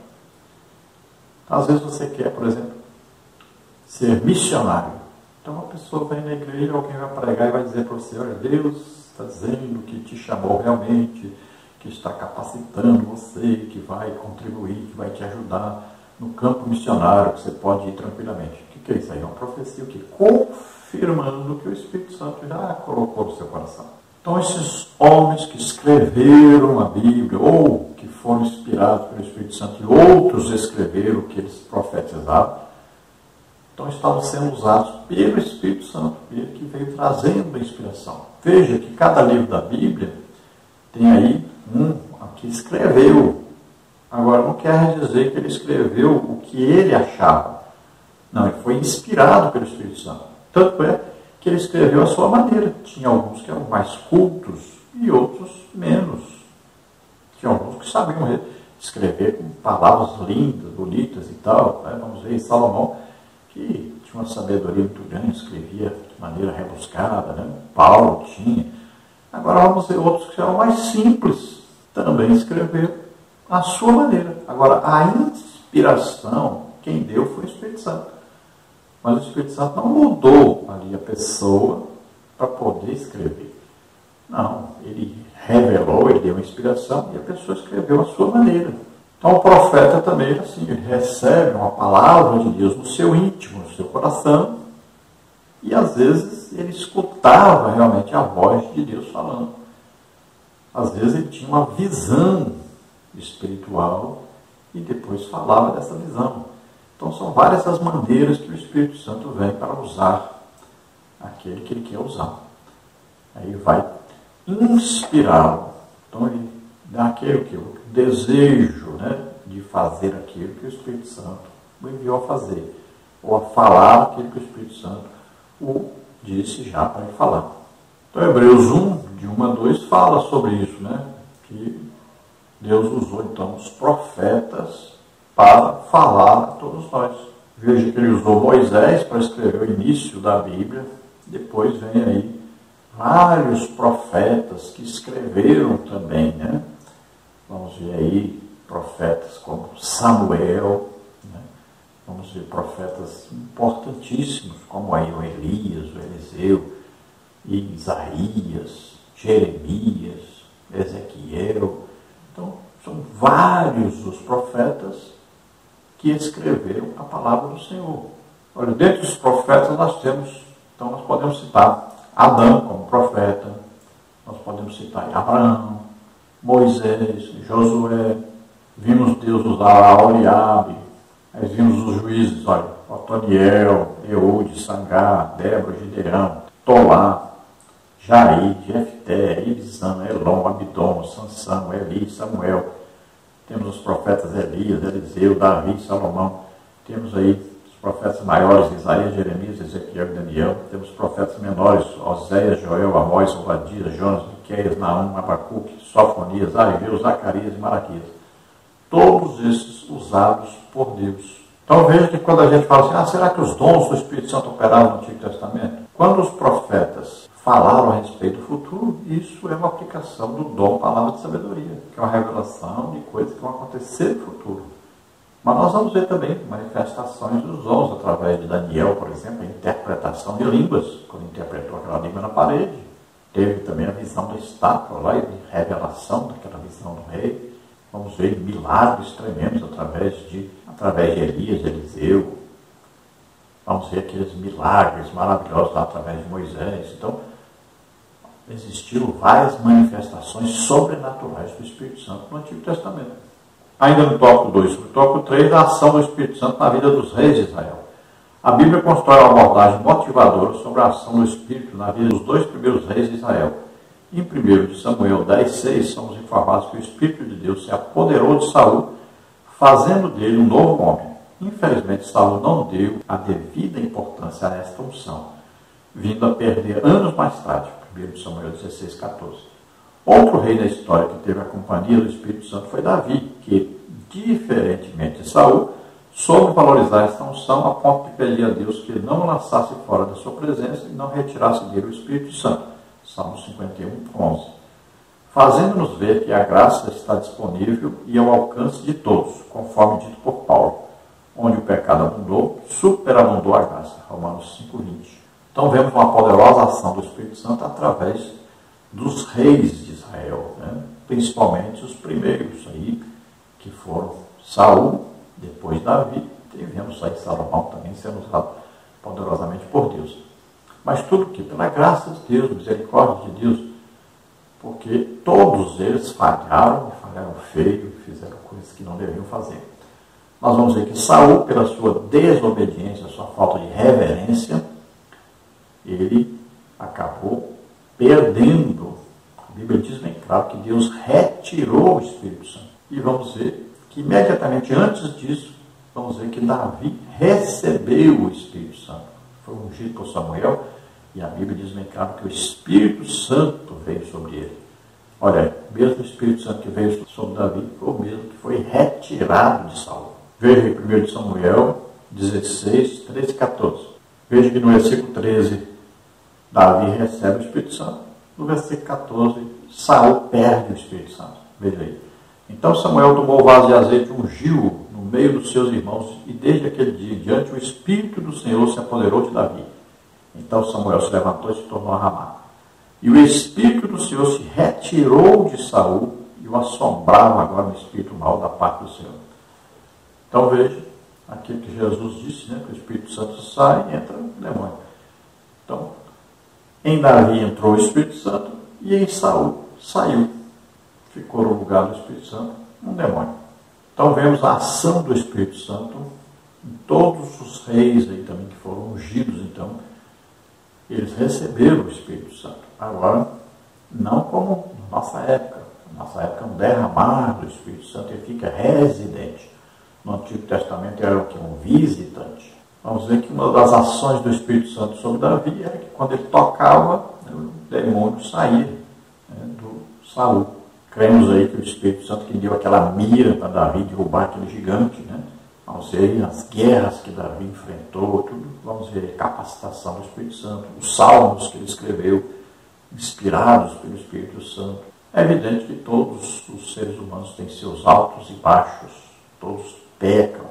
Às vezes você quer, por exemplo, ser missionário. Então uma pessoa vem na igreja, alguém vai pregar e vai dizer para você: olha, Deus está dizendo que te chamou realmente, que está capacitando você, que vai contribuir, que vai te ajudar no campo missionário, que você pode ir tranquilamente. O que é isso aí? É uma profecia que confirmando que o Espírito Santo já colocou no seu coração. Então esses homens que escreveram a Bíblia, ou que foram inspirados pelo Espírito Santo e outros escreveram o que eles profetizaram, então estavam sendo usados pelo Espírito Santo, ele que veio trazendo a inspiração. Veja que cada livro da Bíblia tem aí um que escreveu. Agora, não quer dizer que ele escreveu o que ele achava. Não, ele foi inspirado pelo Espírito Santo. Tanto é que ele escreveu à sua maneira. Tinha alguns que eram mais cultos e outros menos. Tinha alguns que sabiam escrever com palavras lindas, bonitas e tal. Né? Vamos ver Salomão, que tinha uma sabedoria muito grande, escrevia de maneira rebuscada. Né? Paulo tinha. Agora vamos ver outros que eram mais simples. Também escreveram à sua maneira. Agora, a inspiração, quem deu foi o Espírito Santo. Mas o Espírito Santo não mudou ali a pessoa para poder escrever. Não, ele revelou, ele deu a inspiração e a pessoa escreveu à sua maneira. Então o profeta também era assim, ele recebe uma palavra de Deus no seu íntimo, no seu coração, e às vezes ele escutava realmente a voz de Deus falando. Às vezes ele tinha uma visão espiritual e depois falava dessa visão. Então são várias as maneiras que o Espírito Santo vem para usar aquele que ele quer usar. Aí vai inspirá-lo. Então ele dá aquele que o desejo, né, de fazer aquilo que o Espírito Santo o enviou a fazer, ou a falar aquilo que o Espírito Santo o disse já para ele falar. Então Hebreus um, de um a dois, fala sobre isso, né, que Deus usou então os profetas para falar a todos nós. Veja que ele usou Moisés para escrever o início da Bíblia, depois vem aí vários profetas que escreveram também, né? Vamos ver aí profetas como Samuel, né? Vamos ver profetas importantíssimos como aí o Elias, o Eliseu, Isaías, Jeremias, Ezequiel. Então, são vários os profetas que escreveram a palavra do Senhor. Olha, dentre os profetas nós temos, então nós podemos citar Adão como profeta, nós podemos citar Abraão, Moisés, Josué, vimos Deus usar Oliabe, aí vimos os juízes, olha, Otoniel, Eude, Sangar, Débora, Gideão, Tolá, Jair, Jefté, Ibizan, Elon, Abidom, Sansão, Eli, Samuel. Temos os profetas Elias, Eliseu, Davi, Salomão. Temos aí os profetas maiores, Isaías, Jeremias, Ezequiel e Daniel. Temos profetas menores, Oséias, Joel, Amós, Obadias, Jonas, Miqueias, Naum, Abacuque, Sofonias, Ageu, Zacarias e Malaquias. Todos esses usados por Deus. Então veja que quando a gente fala assim, ah, será que os dons do Espírito Santo operaram no Antigo Testamento? Quando os profetas falaram a respeito do futuro, isso é uma aplicação do dom palavra de sabedoria, que é uma revelação de coisas que vão acontecer no futuro. Mas nós vamos ver também manifestações dos dons, através de Daniel, por exemplo, a interpretação de línguas, quando interpretou aquela língua na parede. Teve também a visão da estátua lá, e revelação daquela visão do rei. Vamos ver milagres tremendos através de, através de Elias, Eliseu. Vamos ver aqueles milagres maravilhosos lá através de Moisés. Então, existiram várias manifestações sobrenaturais do Espírito Santo no Antigo Testamento. Ainda no tópico dois, no tópico três, a ação do Espírito Santo na vida dos reis de Israel. A Bíblia constrói uma abordagem motivadora sobre a ação do Espírito na vida dos dois primeiros reis de Israel. Em primeiro de Samuel dez, seis, somos informados que o Espírito de Deus se apoderou de Saul, fazendo dele um novo homem. Infelizmente, Saul não deu a devida importância a esta unção, vindo a perder anos mais tarde. primeiro de Samuel dezesseis, quatorze. Outro rei da história que teve a companhia do Espírito Santo foi Davi, que, diferentemente de Saul, soube valorizar esta unção a ponto de pedir a Deus que ele não o lançasse fora da sua presença e não retirasse dele o Espírito Santo. Salmo cinquenta e um, onze. Fazendo-nos ver que a graça está disponível e ao alcance de todos, conforme dito por Paulo, onde o pecado abundou, superabundou a graça. Romanos cinco, vinte. Então vemos uma poderosa ação do Espírito Santo através dos reis de Israel, né? Principalmente os primeiros aí, que foram Saul, depois Davi, e vemos aí Salomão também sendo usado poderosamente por Deus. Mas tudo que pela graça de Deus, misericórdia de Deus, porque todos eles falharam e olharam feio, fizeram coisas que não deviam fazer. Nós vamos ver que Saul, pela sua desobediência, sua falta de reverência, ele acabou perdendo. A Bíblia diz bem claro que Deus retirou o Espírito Santo. E vamos ver que imediatamente antes disso, vamos ver que Davi recebeu o Espírito Santo. Foi ungido por Samuel e a Bíblia diz bem claro que o Espírito Santo veio sobre ele. Olha, o mesmo Espírito Santo que veio sobre Davi foi o mesmo que foi retirado de Saul. Veja em primeiro Samuel dezesseis, treze e quatorze. Veja que no versículo treze, Davi recebe o Espírito Santo. No versículo quatorze, Saul perde o Espírito Santo. Veja aí. Então Samuel tomou o vaso de azeite, ungiu no meio dos seus irmãos, e desde aquele dia em diante o Espírito do Senhor se apoderou de Davi. Então Samuel se levantou e se tornou a Ramá. E o Espírito do Senhor se retirou de Saul e o assombrava agora no espírito mau da parte do Senhor. Então veja, aquilo que Jesus disse, né, que o Espírito Santo sai e entra o demônio. Então, em Davi entrou o Espírito Santo e em Saul saiu. Ficou no lugar do Espírito Santo um demônio. Então vemos a ação do Espírito Santo em todos os reis aí também que foram ungidos, então, eles receberam o Espírito Santo. Agora, não como na nossa época. Na nossa época é um derramar do Espírito Santo e fica residente. No Antigo Testamento era o que? Um visitante. Vamos ver que uma das ações do Espírito Santo sobre Davi era que quando ele tocava, o demônio saía, né, do Saul. Cremos aí que o Espírito Santo que deu aquela mira para Davi derrubar aquele gigante, né? Vamos ver as guerras que Davi enfrentou, tudo. Vamos ver a capacitação do Espírito Santo, os salmos que ele escreveu, inspirados pelo Espírito Santo. É evidente que todos os seres humanos têm seus altos e baixos, todos pecam.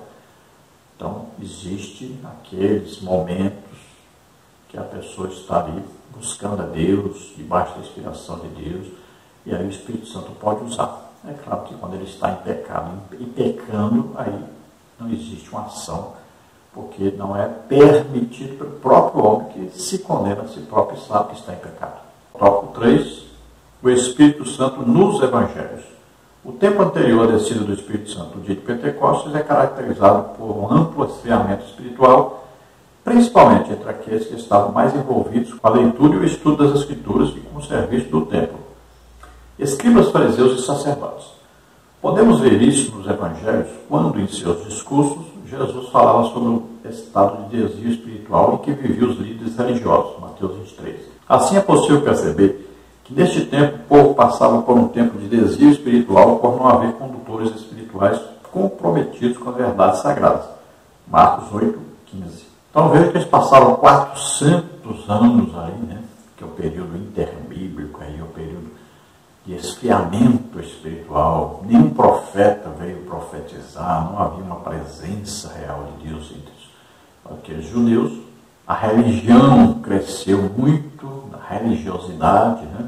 Então, existe aqueles momentos que a pessoa está ali buscando a Deus, debaixo da inspiração de Deus, e aí o Espírito Santo pode usar. É claro que quando ele está em pecado e pecando, aí não existe uma ação, porque não é permitido pelo próprio homem que se condena a si próprio e sabe que está em pecado. Tópico três, o Espírito Santo nos Evangelhos. O tempo anterior à descida do Espírito Santo, o dia de Pentecostes, é caracterizado por um amplo esfriamento espiritual, principalmente entre aqueles que estavam mais envolvidos com a leitura e o estudo das Escrituras e com o serviço do templo. Escribas, fariseus e sacerdotes. Podemos ver isso nos Evangelhos, quando em seus discursos Jesus falava sobre o estado de desvio espiritual em que viviam os líderes religiosos, Mateus vinte e três. Assim é possível perceber que neste tempo o povo passava por um tempo de desvio espiritual por não haver condutores espirituais comprometidos com as verdades sagradas. Marcos oito, quinze. Então veja que eles passaram quatrocentos anos aí, né, que é o período interbíblico, aí, é o período de esfriamento espiritual. Nenhum profeta veio profetizar, não havia uma presença real de Deus entre aqueles judeus. A religião cresceu muito, a religiosidade, né?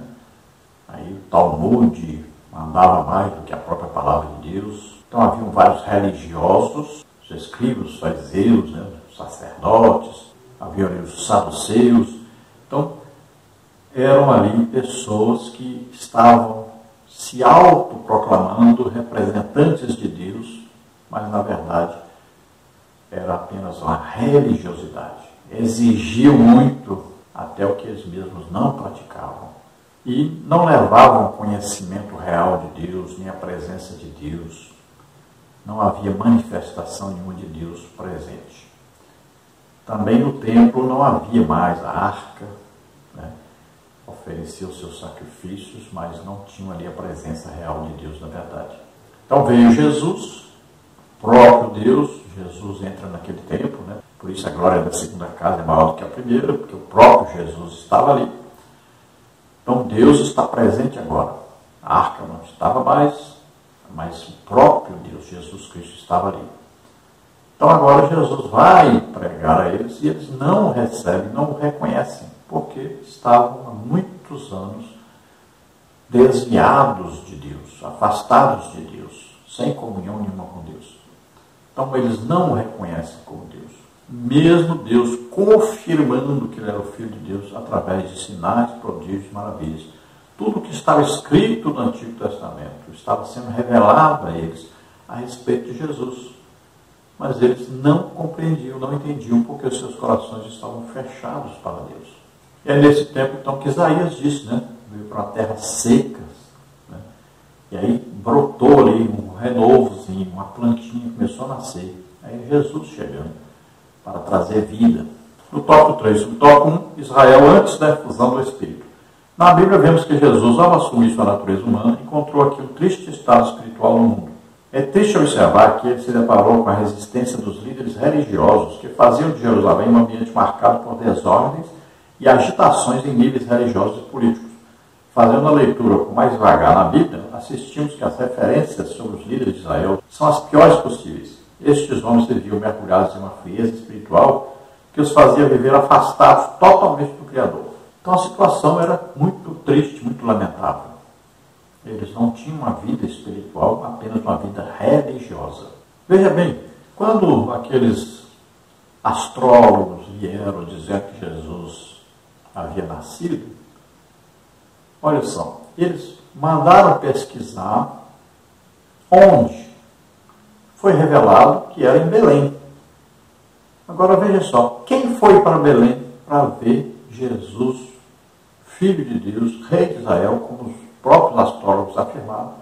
Aí o Talmud mandava mais do que a própria palavra de Deus. Então haviam vários religiosos, os escribas, os fariseus, né? Os sacerdotes, havia ali os saduceus. Então eram ali pessoas que estavam se autoproclamando representantes de Deus, mas na verdade era apenas uma religiosidade. Exigiam muito até o que eles mesmos não praticavam e não levavam conhecimento real de Deus, nem a presença de Deus. Não havia manifestação nenhuma de Deus presente. Também no templo não havia mais a arca, né? Oferecia os seus sacrifícios, mas não tinham ali a presença real de Deus na verdade. Então veio Jesus, próprio Deus. Jesus entra naquele templo, né? Por isso a glória da segunda casa é maior do que a primeira, porque o próprio Jesus estava ali. Então Deus está presente agora. A arca não estava mais, mas o próprio Deus, Jesus Cristo, estava ali. Então agora Jesus vai pregar a eles e eles não o recebem, não o reconhecem, porque estavam há muitos anos desviados de Deus, afastados de Deus, sem comunhão nenhuma com Deus. Então eles não o reconhecem como Deus. Mesmo Deus confirmando que ele era o Filho de Deus através de sinais, prodígios e maravilhas. tudo que estava escrito no Antigo Testamento estava sendo revelado a eles a respeito de Jesus. Mas eles não compreendiam, não entendiam, porque os seus corações estavam fechados para Deus. E é nesse tempo, então, que Isaías disse, né? Veio para uma terra seca, né? E aí brotou ali um renovozinho, uma plantinha começou a nascer. Aí Jesus chegando para trazer vida. No tópico três, no tópico um, Israel antes da efusão do Espírito. Na Bíblia vemos que Jesus, ao assumir sua natureza humana, encontrou aqui um triste estado espiritual no mundo. É triste observar que ele se deparou com a resistência dos líderes religiosos que faziam de Jerusalém um ambiente marcado por desordens e agitações em níveis religiosos e políticos. Fazendo a leitura com mais vagar na Bíblia, assistimos que as referências sobre os líderes de Israel são as piores possíveis. Estes homens se viam mergulhados em uma frieza espiritual que os fazia viver afastados totalmente do Criador. Então a situação era muito triste, muito lamentável. Eles não tinham uma vida espiritual, apenas uma vida religiosa. Veja bem, quando aqueles astrólogos vieram dizer que Jesus havia nascido, olha só, eles mandaram pesquisar onde foi revelado que era em Belém. Agora veja só, quem foi para Belém para ver Jesus, Filho de Deus, Rei de Israel, como os próprios astrólogos afirmaram,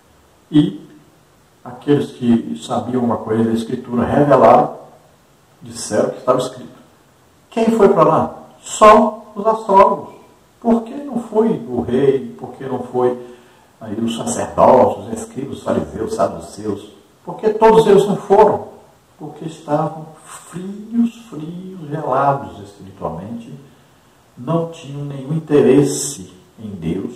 e aqueles que sabiam uma coisa da Escritura revelaram, disseram que estava escrito. Quem foi para lá? Só os astrólogos. Por que não foi o rei? Por que não foi aí os sacerdotes, os escribas, os fariseus, os saduceus? Por que todos eles não foram? Porque estavam frios, frios, gelados espiritualmente, não tinham nenhum interesse em Deus,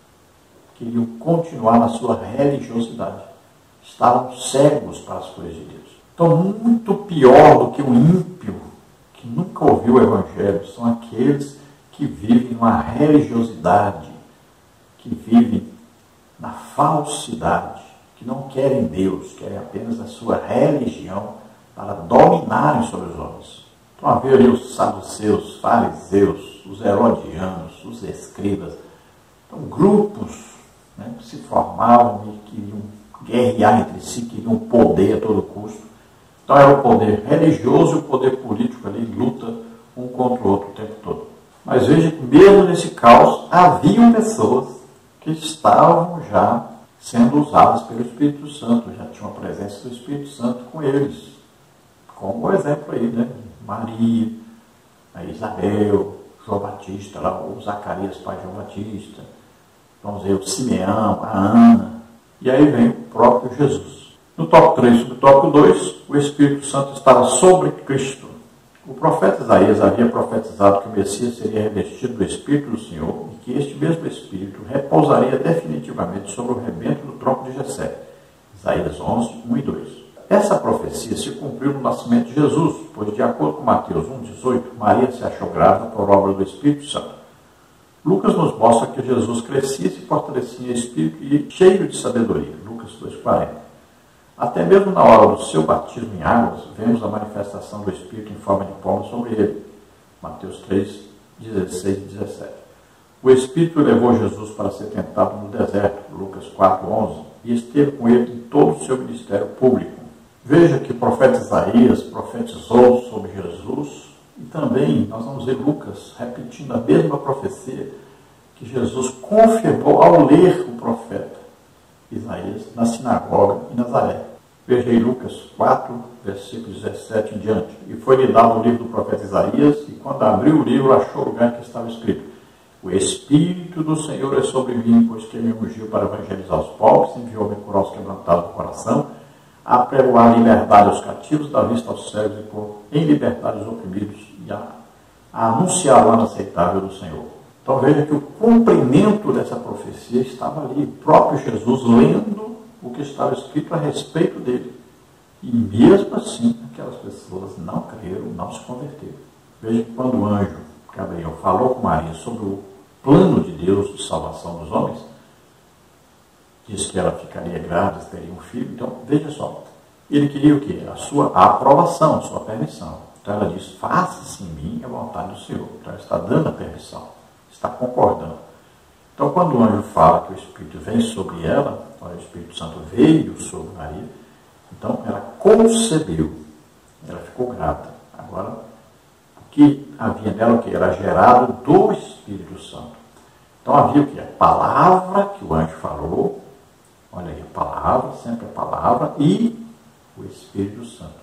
queriam continuar na sua religiosidade. Estavam cegos para as coisas de Deus. Então, muito pior do que o ímpio, que nunca ouviu o Evangelho, são aqueles que vivem uma religiosidade, que vivem na falsidade, que não querem Deus, querem apenas a sua religião para dominarem sobre os homens. Então, havia ali os saduceus, fariseus, os herodianos, os escribas, então, grupos, né, que se formavam e queriam guerrear entre si, queriam poder a todo custo. Então era o poder religioso e o poder político ali, luta um contra o outro o tempo todo. Mas veja que mesmo nesse caos, haviam pessoas que estavam já sendo usadas pelo Espírito Santo, já tinham a presença do Espírito Santo com eles. Como o exemplo aí, né? Maria, a Isabel, João Batista, lá, o Zacarias, pai de João Batista, vamos ver o Simeão, a Ana, e aí vem o próprio Jesus. No tópico três, no tópico dois, o Espírito Santo estava sobre Cristo. O profeta Isaías havia profetizado que o Messias seria revestido do Espírito do Senhor e que este mesmo Espírito repousaria definitivamente sobre o rebento do tronco de Jessé. Isaías onze, um e dois. Essa profecia se cumpriu no nascimento de Jesus, pois de acordo com Mateus um, dezoito, Maria se achou grávida por obra do Espírito Santo. Lucas nos mostra que Jesus crescia e se fortalecia em espírito e cheio de sabedoria. Lucas dois, quarenta. Até mesmo na hora do seu batismo em águas, vemos a manifestação do Espírito em forma de pomba sobre ele. Mateus três, dezesseis e dezessete. O Espírito levou Jesus para ser tentado no deserto. Lucas quatro, onze. E esteve com ele em todo o seu ministério público. Veja que o profeta Isaías profetizou sobre Jesus. E também nós vamos ver Lucas repetindo a mesma profecia que Jesus confirmou ao ler o profeta Isaías na sinagoga em Nazaré. Veja aí Lucas quatro, versículos dezessete em diante. E foi-lhe dado o livro do profeta Isaías, e quando abriu o livro, achou o lugar em que estava escrito: o Espírito do Senhor é sobre mim, pois que me ungiu para evangelizar os pobres, enviou-me curar os quebrantados do coração, a pregoar liberdade aos cativos, dar vista aos cegos e pôr em liberdade os oprimidos, e a, a anunciar o ano aceitável do Senhor. Então veja que o cumprimento dessa profecia estava ali, o próprio Jesus lendo o que estava escrito a respeito dele. E mesmo assim, aquelas pessoas não creram, não se converteram. Veja que quando o anjo Gabriel falou com Maria sobre o plano de Deus de salvação dos homens, disse que ela ficaria grávida, teria um filho. Então, veja só, ele queria o quê? A sua aprovação, a sua permissão. Então ela disse: faça-se em mim a vontade do Senhor. Então ela está dando a permissão, está concordando. Então, quando o anjo fala que o Espírito vem sobre ela, o Espírito Santo veio sobre Maria, então ela concebeu, ela ficou grávida. Agora, o que havia nela, o que era gerado do Espírito Santo. Então havia o que? A palavra que o anjo falou, olha aí, a palavra, sempre a palavra, e o Espírito Santo.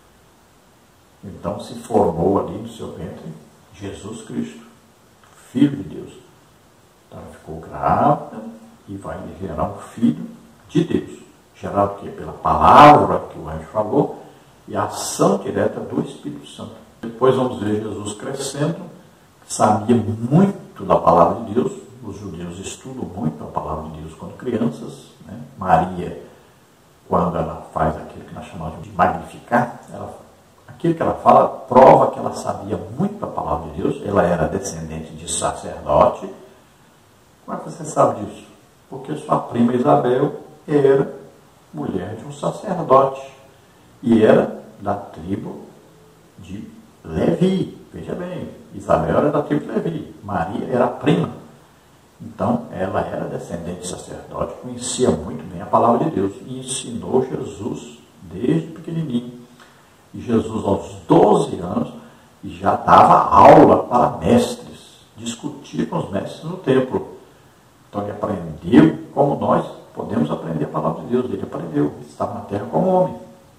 Então se formou ali no seu ventre Jesus Cristo, Filho de Deus. Então ela ficou grávida e vai gerar um filho de Deus. Gerado o quê? Pela palavra que o anjo falou e a ação direta do Espírito Santo. Depois vamos ver Jesus crescendo, sabia muito da palavra de Deus. Os judeus estudam muito a palavra de Deus quando crianças. Né? Maria, quando ela faz aquilo que nós chamamos de magnificar, ela, aquilo que ela fala prova que ela sabia muito da palavra de Deus. Ela era descendente de sacerdote. Como é que você sabe disso? Porque sua prima Isabel era mulher de um sacerdote e era da tribo de Levi. Veja bem, Isabel era da tribo de Levi, Maria era prima. Então, ela era descendente de sacerdote, conhecia muito bem a palavra de Deus e ensinou Jesus desde pequenininho. E Jesus, aos doze anos, já dava aula para mestres, discutia com os mestres no templo. Então, ele aprendeu como nós podemos aprender a palavra de Deus. Ele aprendeu, ele estava na terra como homem.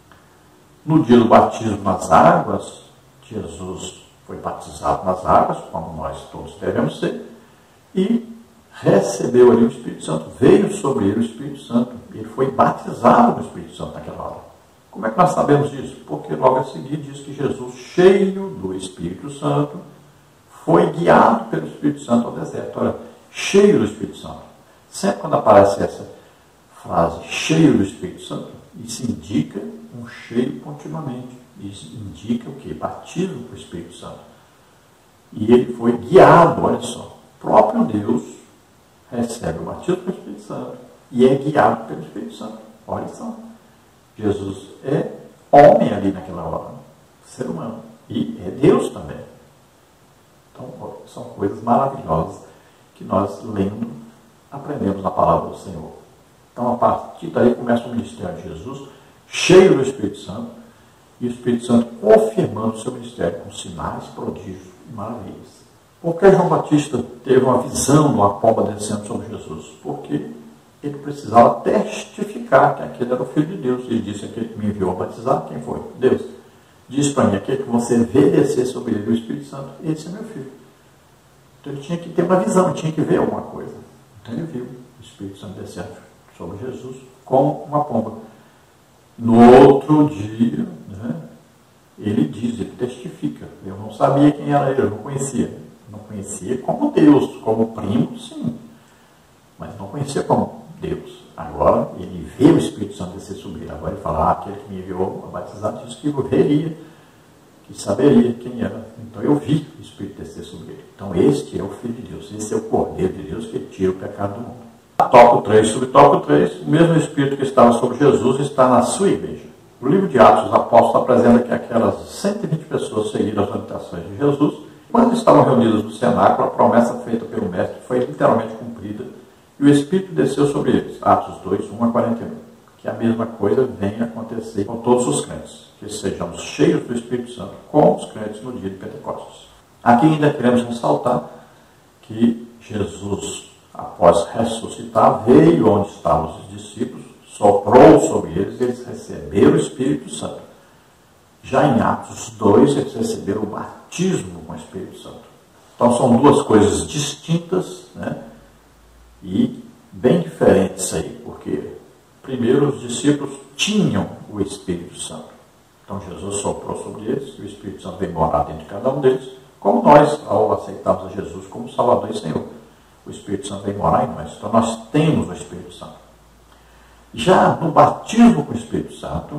No dia do batismo nas águas, Jesus foi batizado nas águas, como nós todos devemos ser, e recebeu ali o Espírito Santo, veio sobre ele o Espírito Santo, e ele foi batizado no Espírito Santo naquela hora. Como é que nós sabemos disso? Porque logo a seguir diz que Jesus, cheio do Espírito Santo, foi guiado pelo Espírito Santo ao deserto. Olha, cheio do Espírito Santo. Sempre quando aparece essa frase, cheio do Espírito Santo, isso indica um cheio continuamente. Isso indica o quê? Batismo com o Espírito Santo. E ele foi guiado, olha só. O próprio Deus recebe o batismo com o Espírito Santo e é guiado pelo Espírito Santo. Olha só. Jesus é homem ali naquela hora, ser humano. E é Deus também. Então, são coisas maravilhosas que nós, lendo, aprendemos na palavra do Senhor. Então, a partir daí começa o ministério de Jesus, cheio do Espírito Santo, e o Espírito Santo confirmando o seu ministério com sinais, prodígios e maravilhas. Por que João Batista teve uma visão de uma pomba descendo sobre Jesus? Porque ele precisava testificar que aquele era o Filho de Deus. Ele disse: aquele que me enviou a batizar, quem foi? Deus. Diz para mim: aquele que você vê descer sobre ele o Espírito Santo, esse é meu filho. Então ele tinha que ter uma visão, ele tinha que ver alguma coisa. Então ele viu o Espírito Santo descendo sobre Jesus como uma pomba. No outro dia, né, ele diz, ele testifica: eu não sabia quem era ele, eu não conhecia. Não conhecia como Deus, como primo, sim. Mas não conhecia como Deus. Agora ele vê o Espírito Santo descer sobre ele. Agora ele fala: ah, aquele que me enviou a batizar disse que eu veria, que saberia quem era. Então eu vi o Espírito descer sobre ele. Então este é o Filho de Deus, esse é o Cordeiro de Deus que tira o pecado do mundo. Tópico três, sobre tópico três, o mesmo Espírito que estava sobre Jesus está na sua igreja. O livro de Atos dos Apóstolos apresenta que aquelas cento e vinte pessoas seguiram as orientações de Jesus. Quando estavam reunidos no cenáculo, a promessa feita pelo Mestre foi literalmente cumprida e o Espírito desceu sobre eles. Atos dois, um a quarenta e um. Que a mesma coisa venha acontecer com todos os crentes, que sejamos cheios do Espírito Santo com os crentes no dia de Pentecostes. Aqui ainda queremos ressaltar que Jesus, após ressuscitar, veio onde estavam os discípulos, soprou sobre eles e eles receberam o Espírito Santo. Já em Atos dois, eles receberam o batismo com o Espírito Santo. Então são duas coisas distintas, né? E bem diferentes aí, porque primeiro os discípulos tinham o Espírito Santo. Então Jesus soprou sobre eles e o Espírito Santo veio morar dentro de cada um deles, como nós, ao aceitarmos a Jesus como Salvador e Senhor. O Espírito Santo vem morar em nós. Então nós temos o Espírito Santo. Já no batismo com o Espírito Santo,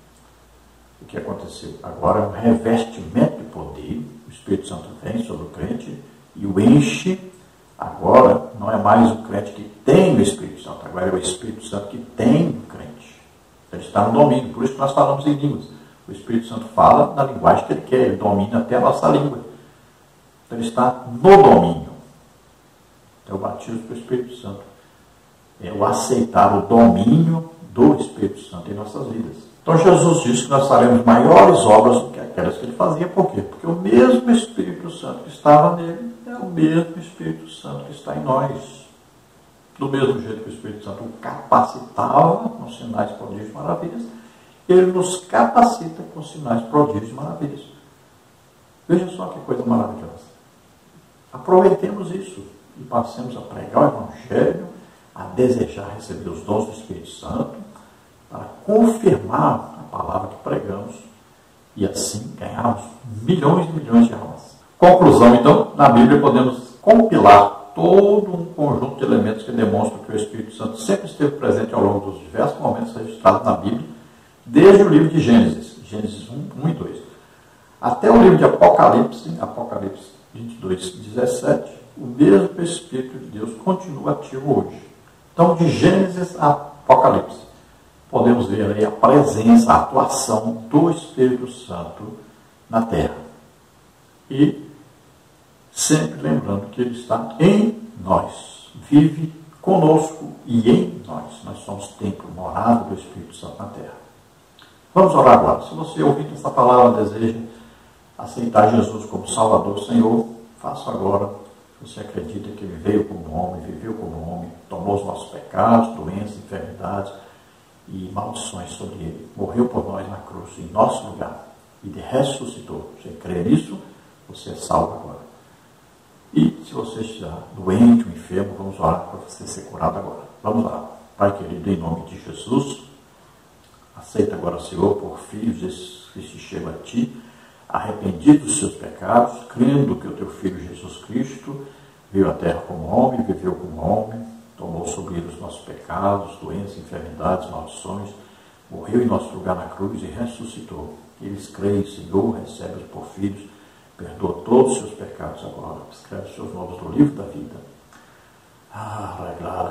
o que aconteceu? Agora é um revestimento de poder. O Espírito Santo vem sobre o crente e o enche. Agora não é mais o crente que tem o Espírito Santo, agora é o Espírito Santo que tem o crente. Ele está no domínio, por isso que nós falamos em línguas. O Espírito Santo fala na linguagem que ele quer, ele domina até a nossa língua. Então ele está no domínio. É o batismo do Espírito Santo. É o aceitar o domínio do Espírito Santo em nossas vidas. Então Jesus disse que nós faremos maiores obras do que aquelas que ele fazia. Por quê? Porque o mesmo Espírito Santo que estava nele é o mesmo Espírito Santo que está em nós. Do mesmo jeito que o Espírito Santo o capacitava com sinais, prodígios e maravilhas, ele nos capacita com sinais, prodígios e maravilhas. Veja só que coisa maravilhosa. Aproveitemos isso e passemos a pregar o Evangelho, a desejar receber os dons do Espírito Santo, para confirmar a palavra que pregamos e assim ganharmos milhões e milhões de almas. Conclusão, então, na Bíblia podemos compilar todo um conjunto de elementos que demonstram que o Espírito Santo sempre esteve presente ao longo dos diversos momentos registrados na Bíblia, desde o livro de Gênesis, Gênesis um, um e dois, até o livro de Apocalipse, Apocalipse vinte e dois, dezessete, o mesmo Espírito de Deus continua ativo hoje. Então, de Gênesis a Apocalipse, podemos ver aí a presença, a atuação do Espírito Santo na Terra. E sempre lembrando que ele está em nós, vive conosco e em nós. Nós somos templo, morada do Espírito Santo na Terra. Vamos orar agora. Se você ouvir essa palavra, deseja aceitar Jesus como Salvador, Senhor, faça agora. Você acredita que ele veio como homem, viveu como homem, tomou os nossos pecados, doenças, enfermidades e maldições sobre ele. Morreu por nós na cruz, em nosso lugar, e ressuscitou. Você crê nisso? Você é salvo agora. E se você estiver doente ou enfermo, vamos orar para você ser curado agora. Vamos lá. Pai querido, em nome de Jesus, aceita agora, Senhor, por filhos esses que se chegam a Ti, arrependidos dos seus pecados, crendo que o Teu Filho Jesus Cristo veio à terra como homem, viveu como homem, tomou sobre ele os nossos pecados, doenças, enfermidades, maldições, morreu em nosso lugar na cruz e ressuscitou. Eles creem, Senhor, recebe-os por filhos, perdoa todos os seus pecados agora, escreve os seus nomes no livro da vida. Ah,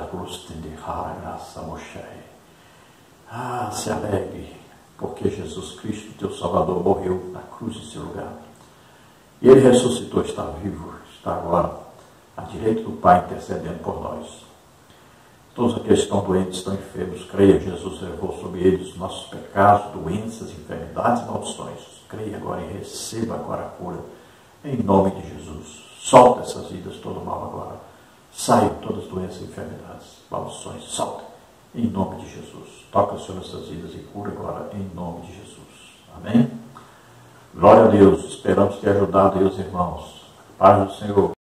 ah, se alegre, porque Jesus Cristo, teu Salvador, morreu na cruz em seu lugar. E ele ressuscitou, está vivo, está agora à direita do Pai, intercedendo por nós. Todos aqueles que estão doentes, estão enfermos, creia, Jesus levou sobre eles os nossos pecados, doenças, enfermidades e maldições. Creia agora e receba agora a cura, em nome de Jesus. Solta essas vidas, todo mal agora. Saiam todas as doenças, enfermidades, maldições, solta, em nome de Jesus. Toca, Senhor, nessas vidas e cura agora, em nome de Jesus. Amém? Glória a Deus, esperamos ter ajudado aí os irmãos. Paz do Senhor.